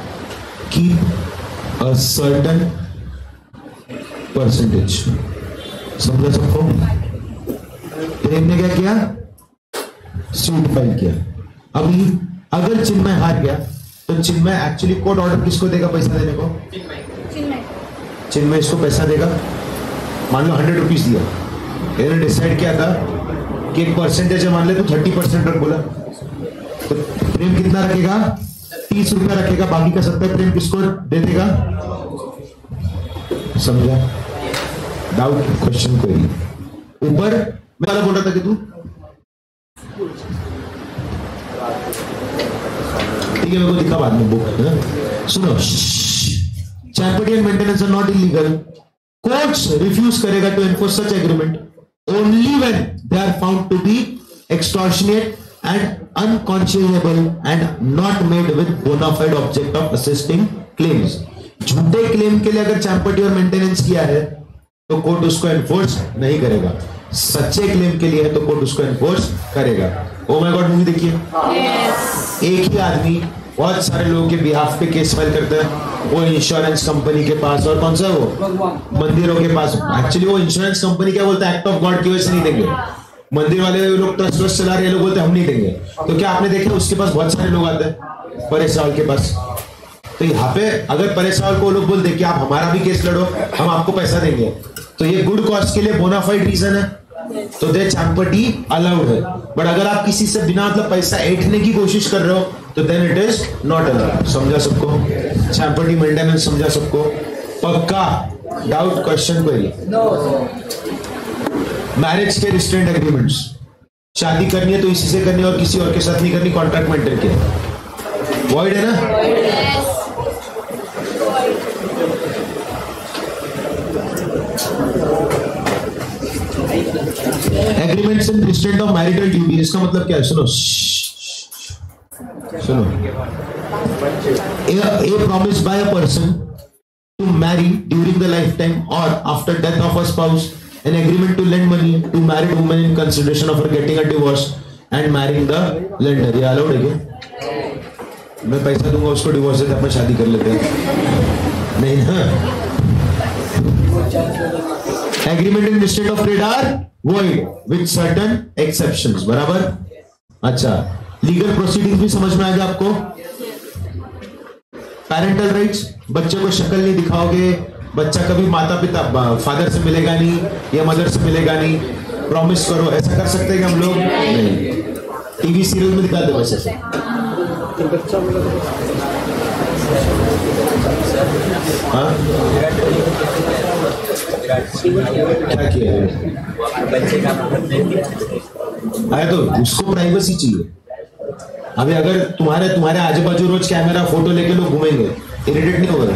keep a certain percentage. समझा सबको? प्रेम ने क्या किया? सूट फाइल किया। अभी अगर चिन्मय हार गया तो चिन्मय एक्चुअली कोर्ट ऑर्डर किसको देगा पैसा देने को? चिन्मय इसको पैसा देगा। मान लो 100 रुपीज दिया, इन्होंने डिसाइड किया था कि एक परसेंटेज है, मान ले तो 30% रख बोला, तो प्रेम कितना रखेगा? 30 रुपया रखेगा, बाकी का 70 प्रेम किसको दे देगा? समझा? डाउट क्वेश्चन क्वेरी ऊपर मैं बोल रहा था कि तू ठीक है, मेरे को दिखा बाद में बुक। सुनो, champerty and maintenance are not illegal. Courts refuse करेगा to enforce such agreement only when they are found to be extortionate and unconscionable and not made with bona fide object of assisting claims. झूठे क्लेम के लिए अगर चैम्पर्टी और मेंटेनेंस किया है तो कोर्ट उसको एनफोर्स नहीं करेगा, सच्चे क्लेम के लिए है तो कोर्ट उसको एनफोर्स करेगा। ओ माय गॉड मूवी देखिए, एक ही आदमी बहुत सारे लोगों के बिहाफ पे केस फाइल करता है, वो इंश्योरेंस कंपनी के पास, और कौन सा है वो? मंदिरों के पास। एक्चुअली वो इंश्योरेंस कंपनी क्या बोलता है? एक्ट ऑफ गॉड की वजह से नहीं देंगे। मंदिर वाले लोग ट्रस्ट वस्ट चला रहे हैं, लोग बोलते हैं हम नहीं देंगे। तो क्या आपने देखा उसके पास बहुत सारे लोग आते हैं, परेश रावल के पास। तो यहाँ पे अगर परेश रावल को लोग बोलते कि आप हमारा भी केस लड़ो, हम आपको पैसा देंगे, तो ये गुड कॉज के लिए बोनाफाइड रीजन है, तो दे चैम्पर्टी अलाउड है। बट अगर आप किसी से बिना मतलब पैसा ऐंठने की कोशिश कर रहे हो तो then it is not allowed. समझा सबको? चैम्पर्टी मेंटेनेंस समझा सबको? पक्का? Doubt question query? मैरिज के रिस्ट्रेंट एग्रीमेंट्स, शादी करनी है तो इसी से करनी है और किसी और के साथ नहीं करनी, कॉन्ट्रैक्ट मेंटेन के वॉइड है ना? Agreements in restraint of marital duty, इसका मतलब क्या है? सुनो सुनो, a promise by a person to marry during the lifetime or after death of a spouse, an agreement to lend money to married woman in consideration of her getting a divorce and marrying the lender, ये अलाउड है क्या? मैं पैसा दूंगा उसको डिवोर्स देते अपना शादी कर लेते हैं, नहीं ना? Agreement in state of trade are void with certain exceptions, बराबर? अच्छा, लीगल प्रोसीडिंग्स भी समझ में आ गया आपको? पैरेंटल राइट्स, बच्चे को शक्ल नहीं दिखाओगे, बच्चा कभी माता पिता फादर से मिलेगा नहीं या मदर से मिलेगा नहीं, प्रॉमिस करो, ऐसा कर सकते हैं कि हम लोग? नहीं। टीवी सीरियल में दिखाते वैसे से। हाँ क्या किया है? अरे तो उसको प्राइवेसी चाहिए। अभी अगर तुम्हारे आजू बाजू रोज कैमरा फोटो लेके लोग घूमेंगे, इरिटेट नहीं होगा?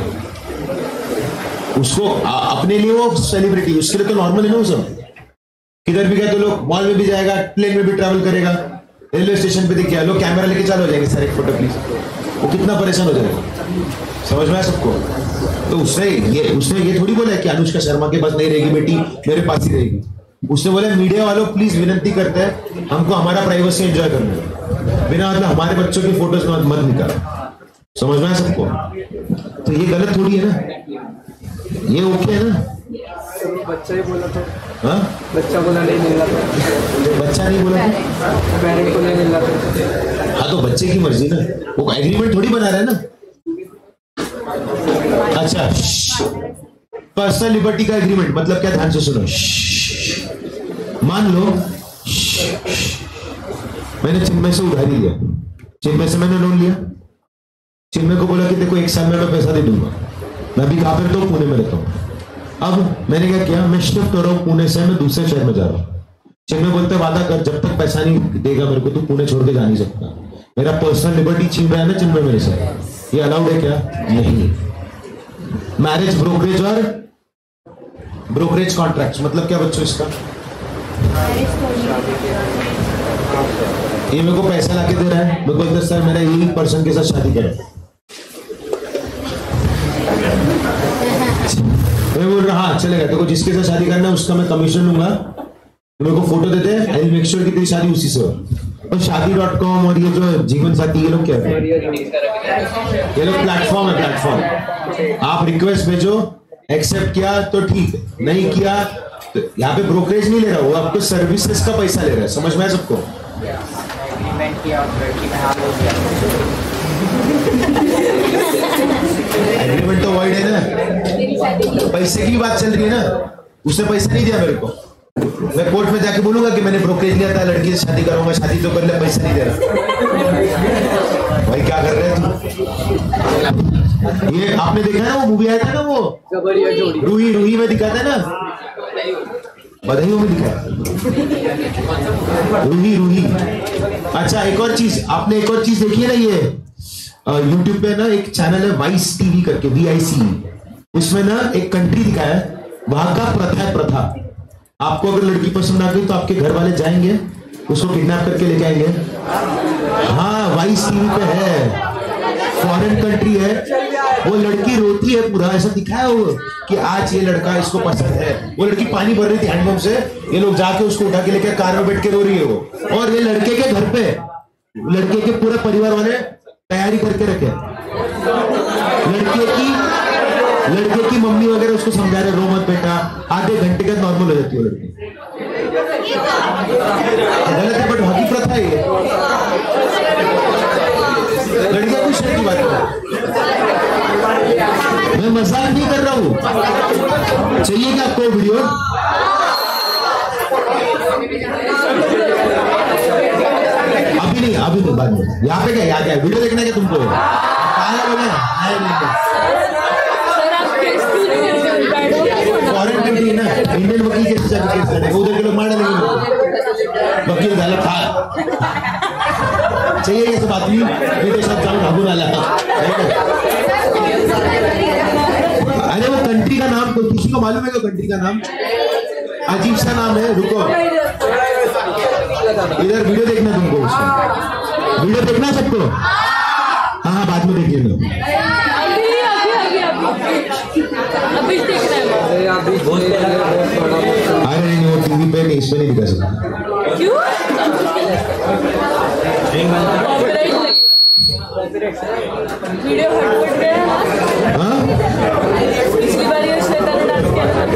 उसको अपने लिए वो सेलिब्रिटी, उसके लिए तो नॉर्मल है ना वो सब। किधर भी गए तो लोग, मॉल में भी जाएगा, प्लेन में भी ट्रैवल करेगा, रेलवे स्टेशन पे देखिए लोग कैमरा लेके चालू हो जाएंगे, सर एक फोटो प्लीज। वो कितना परेशान हो जाएगा। समझ में आया सबको? तो उसने ये थोड़ी बोला है कि अनुष्का शर्मा के पास नहीं रहेगी बेटी, मेरे पास ही रहेगी। उसने बोला मीडिया वालों प्लीज विनती करते हैं, हमको हमारा प्राइवेसी एंजॉय करना है, बिना मतलब हमारे बच्चों की फोटोज मत निकाल। समझ में आया सबको? तो ये गलत थोड़ी है ना, ये ओके है ना? बच्चा ही बोला था। हाँ, बच्चा बोला नहीं मिल रहा था। बच्चा नहीं बोला, पेरेंट को नहीं मिल रहा था। हाँ तो बच्चे की मर्जी ना, वो एग्रीमेंट थोड़ी बना रहा है ना। अच्छा, पर्सनल लिबर्टी का एग्रीमेंट मतलब क्या, ध्यान से सुनो। मान लो मैंने चिन्मय से उधारी लिया, चिन्मय से मैंने लोन लिया, चिन्मय को बोला कि देखो 1 साल में मैं पैसा दे दूंगा, मैं अभी कहां पे रहता हूं, पुणे में रहता हूं। अब मैंने क्या किया, मैं शिफ्ट हो रहा हूं पुणे से, मैं दूसरे शहर में जा रहा हूं। चिन्मय बोलते वादा कर, जब तक पैसा नहीं देगा मेरे को, तू पुणे छोड़ के जा नहीं सकता। मेरा पर्सनल लिबर्टी छीन रहा है ना चिन्मय मेरे से, ये अलाउड है क्या? नहीं। मैरिज ब्रोकरेज और ब्रोकरेज कॉन्ट्रैक्ट मतलब क्या बच्चों इसका? ये मेरे को पैसा लाके दे रहा है, मेरे को बोलता सर मेरा यही पर्सन के साथ शादी करो, मैं बोल रहा हाँ चलेगा, देखो जिसके साथ शादी करना है उसका मैं कमीशन लूंगा, मेरे को फोटो देते हैं, आई विल मेक श्योर कि तेरी शादी उसी से हो। और शादी.com और ये जो जीवन साथी ये लोग क्या है, ये लोग प्लेटफॉर्म है, प्लेटफॉर्म। आप रिक्वेस्ट भेजो, एक्सेप्ट किया तो ठीक, नहीं किया तो यहाँ पे ब्रोकरेज नहीं ले रहा, वो आपको सर्विसेज का पैसा ले रहा है। समझ में है सबको? एग्रीमेंट तो वॉइड है ना, पैसे की बात चल रही है ना, उसने पैसा नहीं दिया मेरे को, मैं कोर्ट में जाके बोलूंगा कि मैंने ब्रोकरेज लिया था, लड़की से शादी करूंगा, शादी तो कर ले, पैसा नहीं दे रहा। भाई क्या कर रहे हैं तुम? ये आपने देखा ना वो मूवी आया था ना, वो रूही में दिखाता है ना, बधाइयों में दिखा रूही। अच्छा एक और चीज, आपने एक और चीज देखी है ना, ये यूट्यूब पे ना एक चैनल है वाइस टीवी करके, VIC, उसमें ना एक कंट्री दिखाया है, वहां का प्रथा। आपको अगर लड़की पसंद आ गई तो आपके घर वाले जाएंगे, उसको किडनैप करके लेके आएंगे। हाँ वाइस टीवी पे है, फॉरेन कंट्री है, वो लड़की रोती है, पूरा ऐसा दिखाया वो कि आज ये लड़का इसको पसंद है, वो लड़की पानी भर रही थी हैंडपंप से, ये लोग जाके उसको उठा के लेके कार में बैठ के रो रही है वो, और ये लड़के के घर पे लड़के के पूरे परिवार वाले तैयारी करके रखे, लड़के की मम्मी वगैरह उसको समझा रहे, रो मत बेटा, आधे घंटे का नॉर्मल हो जाती है लड़की। गलत है बट हकी प्रथा है ये, लड़कियां खुश रहने की बात है, मैं मजाक नहीं कर रहा हूं। चाहिए क्या आपको वीडियो? अभी नहीं बाद में। यहाँ पे क्या याद है, वीडियो देखना है क्या तुमको? फॉरेन कंट्री ना, इंडियन वकील के केस करेंगे, उधर के लोग मार डालेंगे, वकील गलत था। चाहिए ये सब आदमी विदेशात जाऊन भागून आला। अरे वो कंट्री का नाम किसी को मालूम है क्या? कंट्री का नाम अजीब सा नाम है, रुको इधर वीडियो देखना तुमको, वीडियो देखना सबको। हाँ बाद में देखिए लोग, अरे नहीं वो टीवी पे नहीं, इसमें नहीं दिखा सकता। क्यों? वीडियो हटपट गया। हाँ पिछली बार ये श्वेता ने डांस किया था,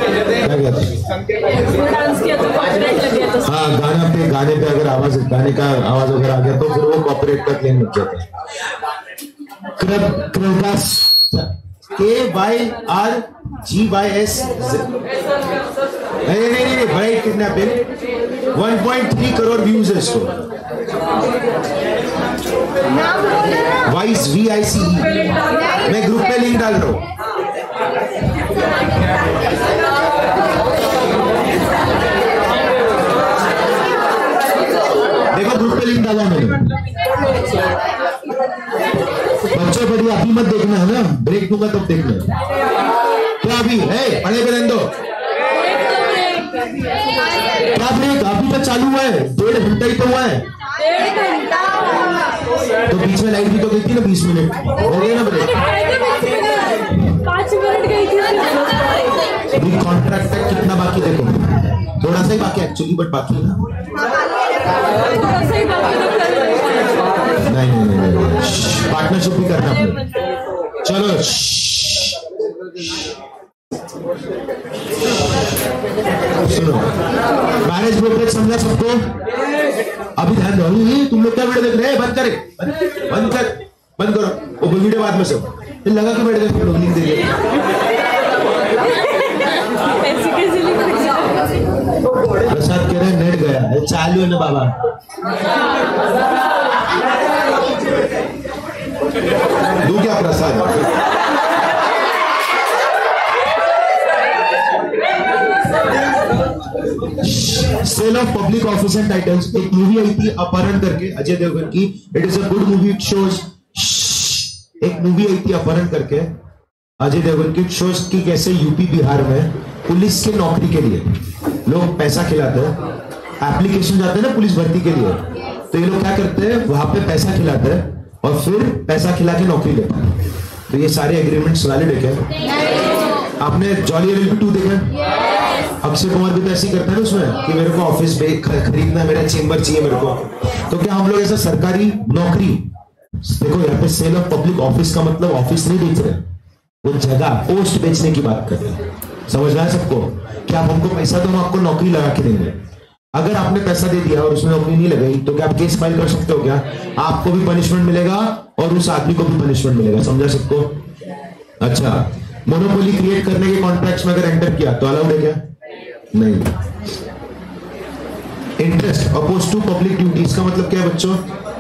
डांस किया तो कॉपीराइट लग गया था। हाँ गाने पे अगर गाने का आवाज वगैरह आ गया तो फिर वो कॉपीराइट का क्लेम लग जाता है। KYRGYS नहीं भाई, किडनैपिंग 1.3 करोड़ व्यूज है इसको। वाइस VICE, मैं ग्रुप पे लिंक डाल रहा हूँ। देखो ग्रुप पे लिंक डाला मैंने। बच्चों बढ़िया, अभी मत देखना है ना, ब्रेक दूंगा तब देखना। क्या अभी है पढ़े पे रहने दो, क्या ब्रेक? अभी तो चालू है, 1.5 घंटा ही तो हुआ है। तो बीच में लाइट भी तो गई थी ना 20 मिनट, हो गया ना ब्रेक। 5 मिनट गई थी। अभी कॉन्ट्रैक्ट तक कितना बाकी देखो, थोड़ा सा ही बाकी एक्चुअली, बट बाकी ना। नहीं नहीं नहीं, पार्टनरशिप भी करना पड़ेगा। चलो सुनो, मैरिज ब्रोकरेज समझा सबको? अभी ध्यान दो, तुम लोग क्या वीडियो देख रहे हैं? बंद करे, बंद करो वो वीडियो बाद में सब लगा के बैठ गए, लिंक दे दिया। प्रसाद कह रहे नेट गया, चालू है ना बाबा। दू क्या प्रसाद? Sale of public office and titles, एक मूवी आई थी अपहरण करके, अजय देवगन की। It is a good movie, it shows. एक मूवी आई थी अपहरण करके अजय देवगन की, शोज की कैसे यूपी बिहार में पुलिस की नौकरी के लिए लोग पैसा खिलाते हैं, एप्लीकेशन जाते हैं ना पुलिस भर्ती के लिए, तो ये लोग क्या करते हैं, वहां पे पैसा खिलाते हैं और फिर पैसा खिला के नौकरी लेते हैं। तो ये सारे एग्रीमेंट्स वैलिड है क्या? आपने जॉली LLB 2 देखा? अक्षय कुमार भी तो ऐसे ही करता है ना उसमें कि मेरे को ऑफिस खरीदना है, मेरा चेंबर चाहिए मेरे को। तो क्या हम लोग ऐसा सरकारी नौकरी, देखो यहाँ पे सेल ऑफ पब्लिक ऑफिस का मतलब ऑफिस नहीं बेच रहे, वो जगह पोस्ट बेचने की बात कर रहे हैं। समझ रहा है सबको? कि आप हमको पैसा दो, हम आपको नौकरी लगा के देंगे। अगर आपने पैसा दे दिया और उसमें नौकरी नहीं लगाई तो क्या आप केस फाइल कर सकते हो? क्या आपको भी पनिशमेंट मिलेगा और उस आदमी को भी पनिशमेंट मिलेगा। समझा सबको? अच्छा, मोनोपोली क्रिएट करने के कॉन्ट्रैक्ट्स में अगर एंटर किया तो अलाउड है क्या? नहीं। Interest oppose to public duties का मतलब क्या है बच्चों?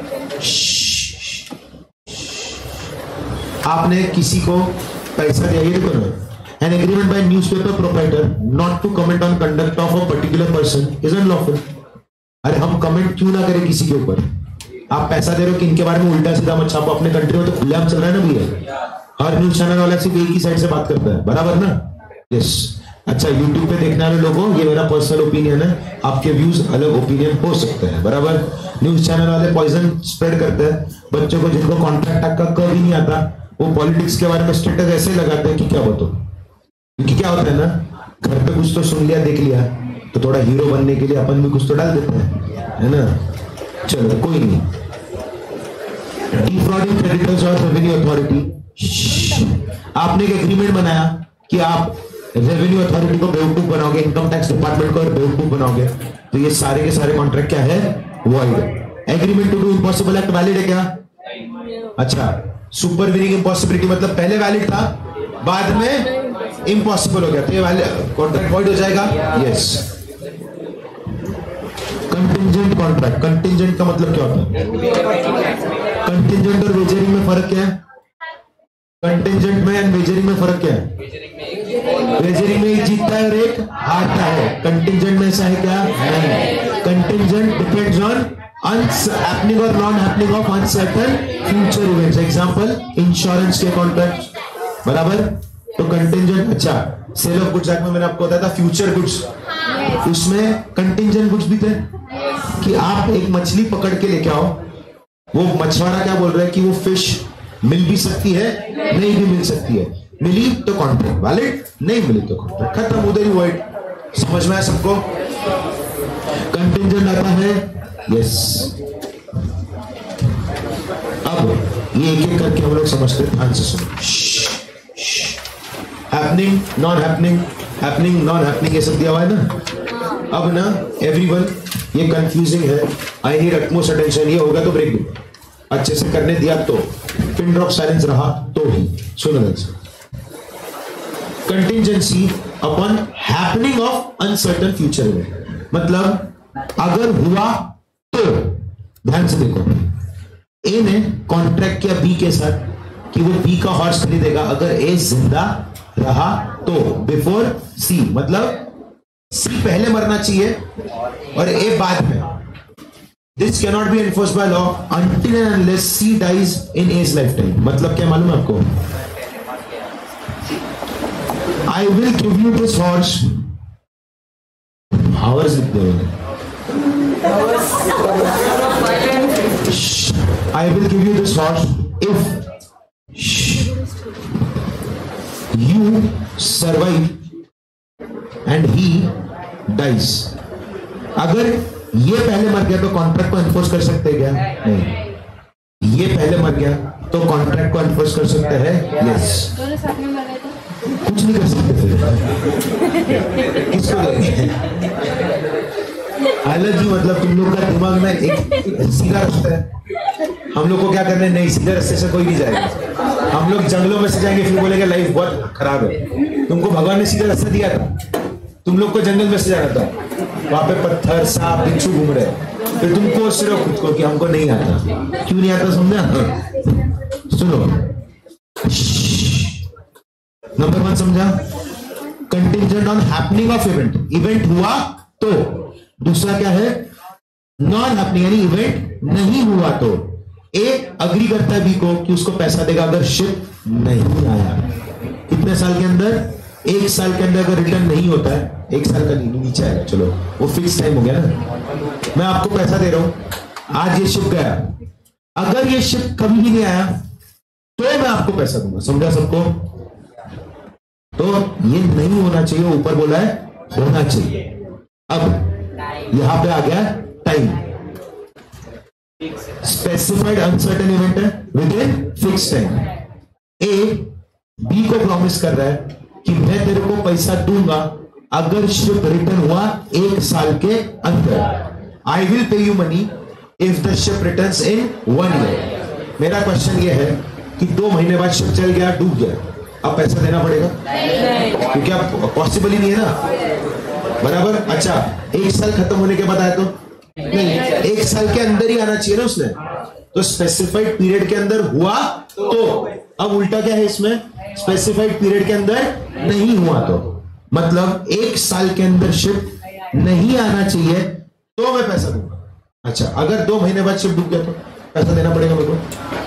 आपने किसी को पैसा दिया, ये देखो ना, an agreement by newspaper proprietor not to comment on conduct of a particular person is unlawful। अरे हम कमेंट क्यों ना करें किसी के ऊपर? आप पैसा दे रहे हो कि इनके बारे में उल्टा सीधा मत छापो। अपने कंट्री में तो खुलेआम चल रहा है ना भैया, हर न्यूज चैनल वाला सिर्फ एक ही साइड से बात करता है, बराबर ना? यस। अच्छा, यूट्यूब पे देखने वाले लोगों, ये मेरा पर्सनल ओपिनियन है, आपके व्यूज अलग ओपिनियन हो सकते हैं, बराबर? न्यूज चैनल वाले पॉइजन स्प्रेड करते हैं, बच्चों को जिनको कॉन्ट्रैक्ट तक का कभी नहीं आता, वो पॉलिटिक्स के बारे में स्टेटस ऐसे लगाते हैं कि क्या बताओ। क्योंकि क्या होता है ना, घर पे कुछ तो सुन लिया देख लिया तो थोड़ा हीरो बनने के लिए अपन भी कुछ तो डाल देते हैं, है ना? चलो कोई नहीं। डिफ्रॉडिंग क्रेडिटर्स और रेवेन्यू अथॉरिटी, आपने एक एग्रीमेंट बनाया कि आप रेवेन्यू अथॉरिटी को बेवकूफ बनाओगे, इनकम टैक्स डिपार्टमेंट को बेवकूफ बनाओगे, तो ये सारे के सारे कॉन्ट्रैक्ट क्या है? Void. Agreement to do impossible act valid है क्या? अच्छा, सुपरवीनिंग इम्पॉसिबिलिटी मतलब पहले वैलिड था, बाद में इम्पॉसिबल हो गया, तो ये कॉन्ट्रैक्ट वॉइड हो जाएगा। यस। कंटिंजेंट कॉन्ट्रैक्ट, कंटिंजेंट का मतलब क्या होता है? कंटिंजेंट और वेजरिंग में फर्क क्या है? कंटिंजेंट में एंड वेजरिंग में फर्क क्या है? वेजरिंग में एक जीतता है और एक हारता है, कंटिंजेंट में ऐसा है क्या? नहीं। कंटिंजेंट डिपेंड्स ऑन हैपनिंग और non happening of uncertain future events. Example insurance के कॉन्ट्रैक्ट, बराबर? तो कंटिंजेंट। अच्छा, सेल ऑफ गुड्स एक्ट में मैंने आपको बताया था फ्यूचर गुड्स, उसमें कंटिंजेंट गुड्स भी थे कि आप एक मछली पकड़ के लेके आओ, वो मछुआरा क्या बोल रहा है कि वो फिश मिल भी सकती है, नहीं भी मिल सकती है, मिली तो कॉन्ट्रैक्ट वैलिड, नहीं मिली तो कॉन्ट्रैक्ट खत्म, उधर ही वॉइड। समझ में आया सबको? कंटिंजेंट आता है। यस। अब ये एक एक करके हम लोग समझते हैं, ध्यान से सुनो। Happening, non happening, happening, non happening, ये सब दिया हुआ है ना। अब ना एवरीवन, ये कंफ्यूजिंग है, आई नीड अटमोस्ट अटेंशन। ये होगा तो ब्रेक दूंगा, अच्छे से करने दिया तो, पिन ड्रॉप साइलेंस रहा तो ही। सुनो ध्यान से। Contingency upon happening of uncertain future event, मतलब अगर हुआ तो, ध्यान से देखो, ए ने कॉन्ट्रैक्ट किया बी के साथ कि वो बी का हॉर्स खरीदेगा अगर ए जिंदा रहा तो, बिफोर सी, मतलब सी पहले मरना चाहिए और ए बाद में। This can not be enforced by law until and unless C dies in A's life time. मतलब क्या मालूम है आपको? I will give you this horse, hours लिखते हुए, I will give you this horse if you survive and he dies. अगर ये पहले मर गया तो कॉन्ट्रैक्ट को एनफोर्स कर सकते हैं क्या? नहीं. ये पहले मर गया तो कॉन्ट्रैक्ट को एनफोर्स कर सकते हैं? यस. दोनों साथ में मर गए तो कुछ नहीं कर सकते फिर. किसको करेंगे? एलर्जी मतलब तुम लोग का दिमाग में एक सीधा रास्ता है. हम लोग को क्या करना है? नहीं, सीधे रास्ते से कोई नहीं जाएगा. हम लोग जंगलों में से जाएंगे फिर बोलेंगे लाइफ बहुत खराब है. तुमको भगवान ने सीधा रास्ता दिया था, तुम लोग को जंगल में से जाना था. वहां पे पत्थर, सांप, बिच्छू घूम रहे, फिर तुम कोस रहे हो खुद को कि हमको नहीं आता. क्यों नहीं आता समझा? सुनो, नंबर 1 समझा? Contingent on happening of event. Event हुआ तो. दूसरा क्या है? नॉन हैपनिंग यानी इवेंट नहीं हुआ तो. ए अग्री करता है बी को कि उसको पैसा देगा अगर शिप नहीं आया. कितने साल के अंदर? 1 साल के अंदर. अगर रिटर्न नहीं होता है 1 साल का नीचे आएगा. चलो वो फिक्स टाइम हो गया ना. मैं आपको पैसा दे रहा हूं, आज ये शिप गया, अगर ये शिप कभी भी नहीं आया तो मैं आपको पैसा दूंगा. समझा सबको? तो ये नहीं होना चाहिए, ऊपर बोला है होना चाहिए. अब यहां पे आ गया टाइम. स्पेसिफाइड अनसर्टेन इवेंट है within fix time. A B को प्रॉमिस कर रहा है कि मैं तेरे को पैसा दूंगा अगर शिप रिटर्न हुआ 1 साल के अंदर. I will pay you money if the ship returns in 1 year. मेरा क्वेश्चन ये है कि 2 महीने बाद शिप चल गया, डूब गया, अब पैसा देना पड़ेगा? क्योंकि अब पॉसिबल ही नहीं है ना. बराबर. अच्छा, 1 साल खत्म होने के बाद आया तो नहीं, 1 साल के अंदर ही आना चाहिए ना उसने. तो स्पेसिफाइड पीरियड के अंदर हुआ तो. अब उल्टा क्या है इसमें? स्पेसिफाइड पीरियड के अंदर नहीं हुआ तो. मतलब 1 साल के अंदर शिप नहीं आना चाहिए तो मैं पैसा दूंगा. अच्छा, अगर 2 महीने बाद शिप डूब गया तो पैसा देना पड़ेगा मेरे को?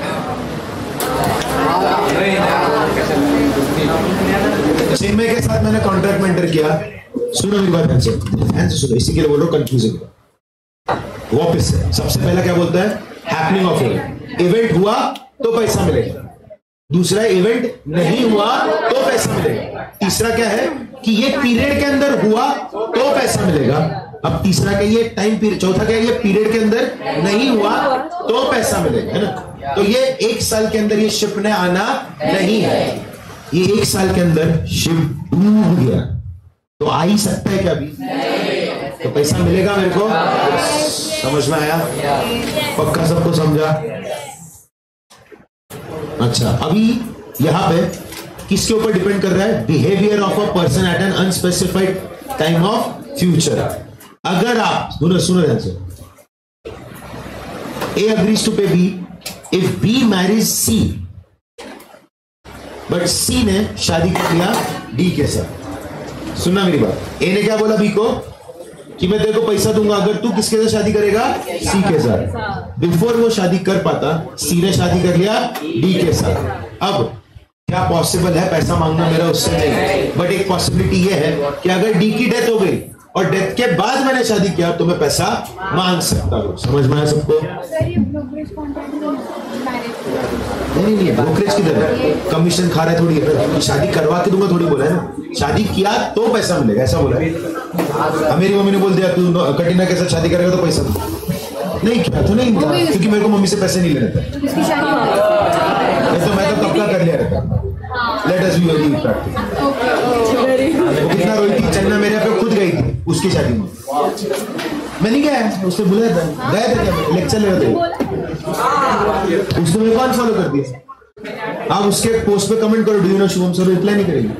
चिन्मय के साथ मैंने कॉन्ट्रैक्ट में एंटर किया. सुनो मेरी बात ध्यान से सुनो, इसी के लिए बोल रहा हूं कंफ्यूजिंग. वापस से सबसे पहला क्या बोलता है? Happening of event. इवेंट हुआ तो पैसा मिलेगा. दूसरा इवेंट नहीं हुआ तो पैसा मिलेगा. तीसरा क्या है कि ये पीरियड के अंदर हुआ तो पैसा मिलेगा. अब तीसरा क्या? ये टाइम पीरियड. चौथा क्या? ये पीरियड के अंदर नहीं हुआ तो पैसा मिलेगा, है ना. तो ये 1 साल के अंदर ये शिप ने आना नहीं है. ये 1 साल के अंदर शिप डूब गया तो आ ही सकता है क्या अभी? तो पैसा मिलेगा मेरे को. समझ में आया? पक्का सबको समझा? अच्छा, अभी यहां पे किसके ऊपर डिपेंड कर रहा है? Behaviour of a person at an unspecified time of future. अगर आप सुनो ध्यान से, A agrees to pay B if B marriage C, but C ने शादी कर लिया डी के साथ. सुनना मेरी बात. ए ने क्या बोला बी को कि मैं तेरे को पैसा दूंगा अगर तू किसके साथ शादी करेगा? सी के साथ. बिफोर वो शादी कर पाता सी ने शादी कर लिया डी के साथ. अब क्या पॉसिबल है पैसा मांगना मेरा उससे? नहीं. बट एक पॉसिबिलिटी ये है कि अगर डी की डेथ हो गई और डेथ के बाद मैंने शादी किया तो मैं पैसा मांग सकता हूं. समझ में आया सबको? नहीं, ब्रोकरेज किधर है? कमीशन खा रहा है थोड़ी है. शादी करवा के दूंगा थोड़ी बोला है ना. शादी किया तो पैसा मिलेगा ऐसा बोला है. मेरी मम्मी ने बोल दिया तू कटरीना के साथ शादी करेगा तो पैसा नहीं किया तो नहीं, क्योंकि मेरे को मम्मी से पैसे नहीं लेने थे. तो मैं तो कब का कर लिया रहता. Let us be very practical. वो कितना रोई थी, चन्ना मेरे पे खुद गई थी उसकी शादी में. मैं नहीं गया, उसने बुलाया था. गया था क्या? लेक्चर ले रहे थे. उसने मेरे को अनफॉलो कर दिया. आप उसके पोस्ट पे कमेंट करो do you know Shubham sir, reply नहीं करेगी.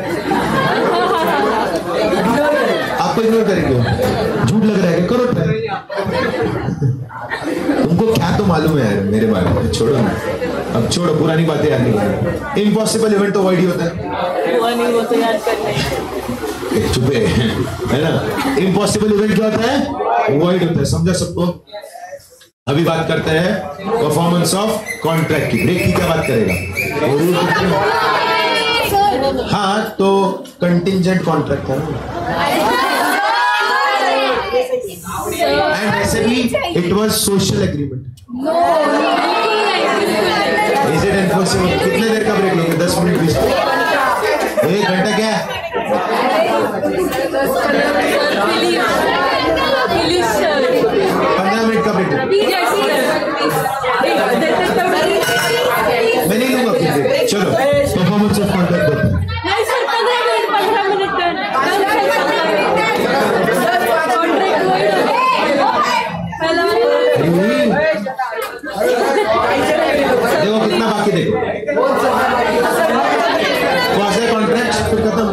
आपको इग्नोर करेंगे. झूठ लग रहा है? करो ट्राई. तुमको क्या तो मालूम है यार मेरे बारे में. छोड़ो ना, अब छोड़ो, पुरानी बातें याद नहीं करनी. इम्पॉसिबल इवेंट तो अवॉइड ही होता है. चुप है ना. इम्पॉसिबल इवेंट क्या होता है? अवॉइड होता है. समझा सबको? अभी बात करते हैं परफॉर्मेंस ऑफ कॉन्ट्रैक्ट की. ब्रेक की क्या बात करेगा? हाँ, तो कंटिंजेंट कॉन्ट्रैक्ट था ना. एंड ऐसे भी it was social agreement. Is it enforceable? कितने देर का ब्रेक लोगे? 10 मिनट 20? 1 घंटा क्या? प्लीज सर 15 मिनट का ब्रेक। मैं नहीं लूंगा फिर ब्रेक। चलो परफॉर्मेंस ऑफ कॉन्ट्रैक्ट दो। नहीं सर 15 मिनट देखो कितना बाकी, देखो क्वासी कॉन्ट्रैक्ट फिर खत्म।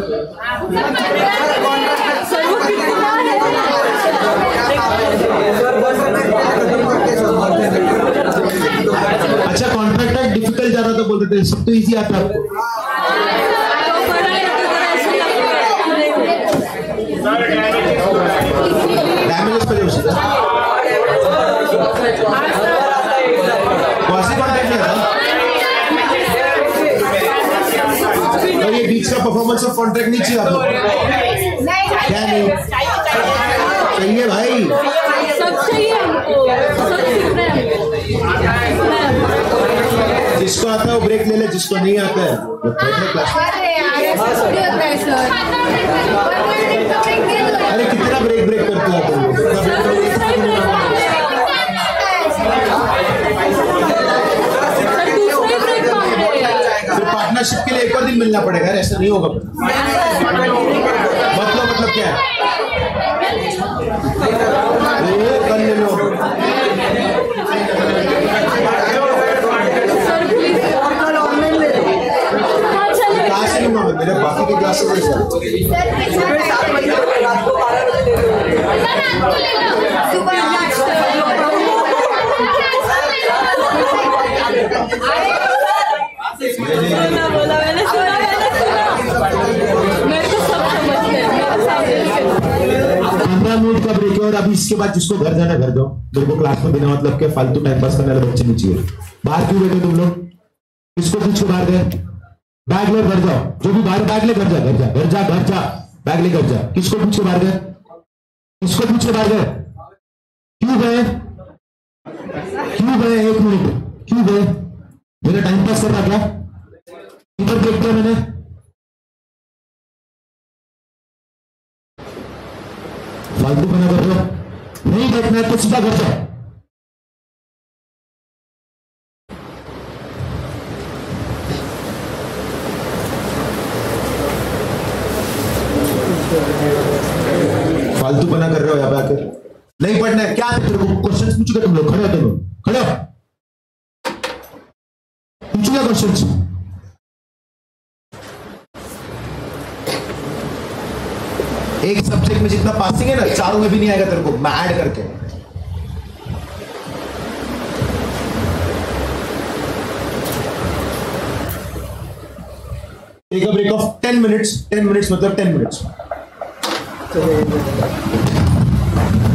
अच्छा कॉन्ट्रैक्ट डिफिकल्ट ज्यादा तो बोलते थे, सब तो इजी आता है आपको। डैमेजेस पे जो सीधा क्वासी कॉन्ट्रैक्ट नहीं था और ये बीच का परफॉर्मेंस ऑफ कॉन्ट्रैक्ट नहीं चाहिए आपको? क्या नहीं चाहिए भाई? सब चाहिए हमको, सब सीख रहे हैं। जिसको आता है वो ब्रेक ले ले, जिसको नहीं आता है वो क्लास। अरे कितना ब्रेक करते हो तुम? फिर पार्टनरशिप के लिए एक और दिन मिलना पड़ेगा, ऐसा नहीं होगा। मतलब क्या है? कर ले लो। कहाँ से लूंगा मैं? मेरे बाकी के क्लास से मैंने सुना मेरे को सब समझ गए। 15 मिनट का ब्रेक है और अभी इसके बाद जिसको घर जाना घर जाओ। मेरे को क्लास में बिना मतलब के फालतू टाइम पास करने वाले बच्चे नहीं चाहिए। बाहर क्यों बैठे तुम लोग? किसको पूछ के बाहर गए? बैग ले घर जाओ। जो भी बाहर बैग ले घर जा, बैग ले घर जा। किसको पूछ के बाहर गए? किसको पूछ के बाहर गए? क्यों गए? 1 मिनट क्यों गए? मेरा टाइम पास कर रहा क्या? इधर देख दिया मैंने। फालतू बना कर रहे हो? नहीं बैठना है तो सीधा घर जाओ। फालतू बना कर रहे हो यहाँ पे आकर। नहीं पढ़ना है क्या? तेरे को क्वेश्चंस पूछोगे तुम लोग? खड़े हो तुम लोग, खड़े हो, पूछूंगा क्वेश्चंस। एक सब्जेक्ट में जितना पासिंग है ना, 4 में भी नहीं आएगा तेरे को, मैं ऐड करके। Take a break of 10 minutes. 10 minutes मतलब 10 मिनट्स।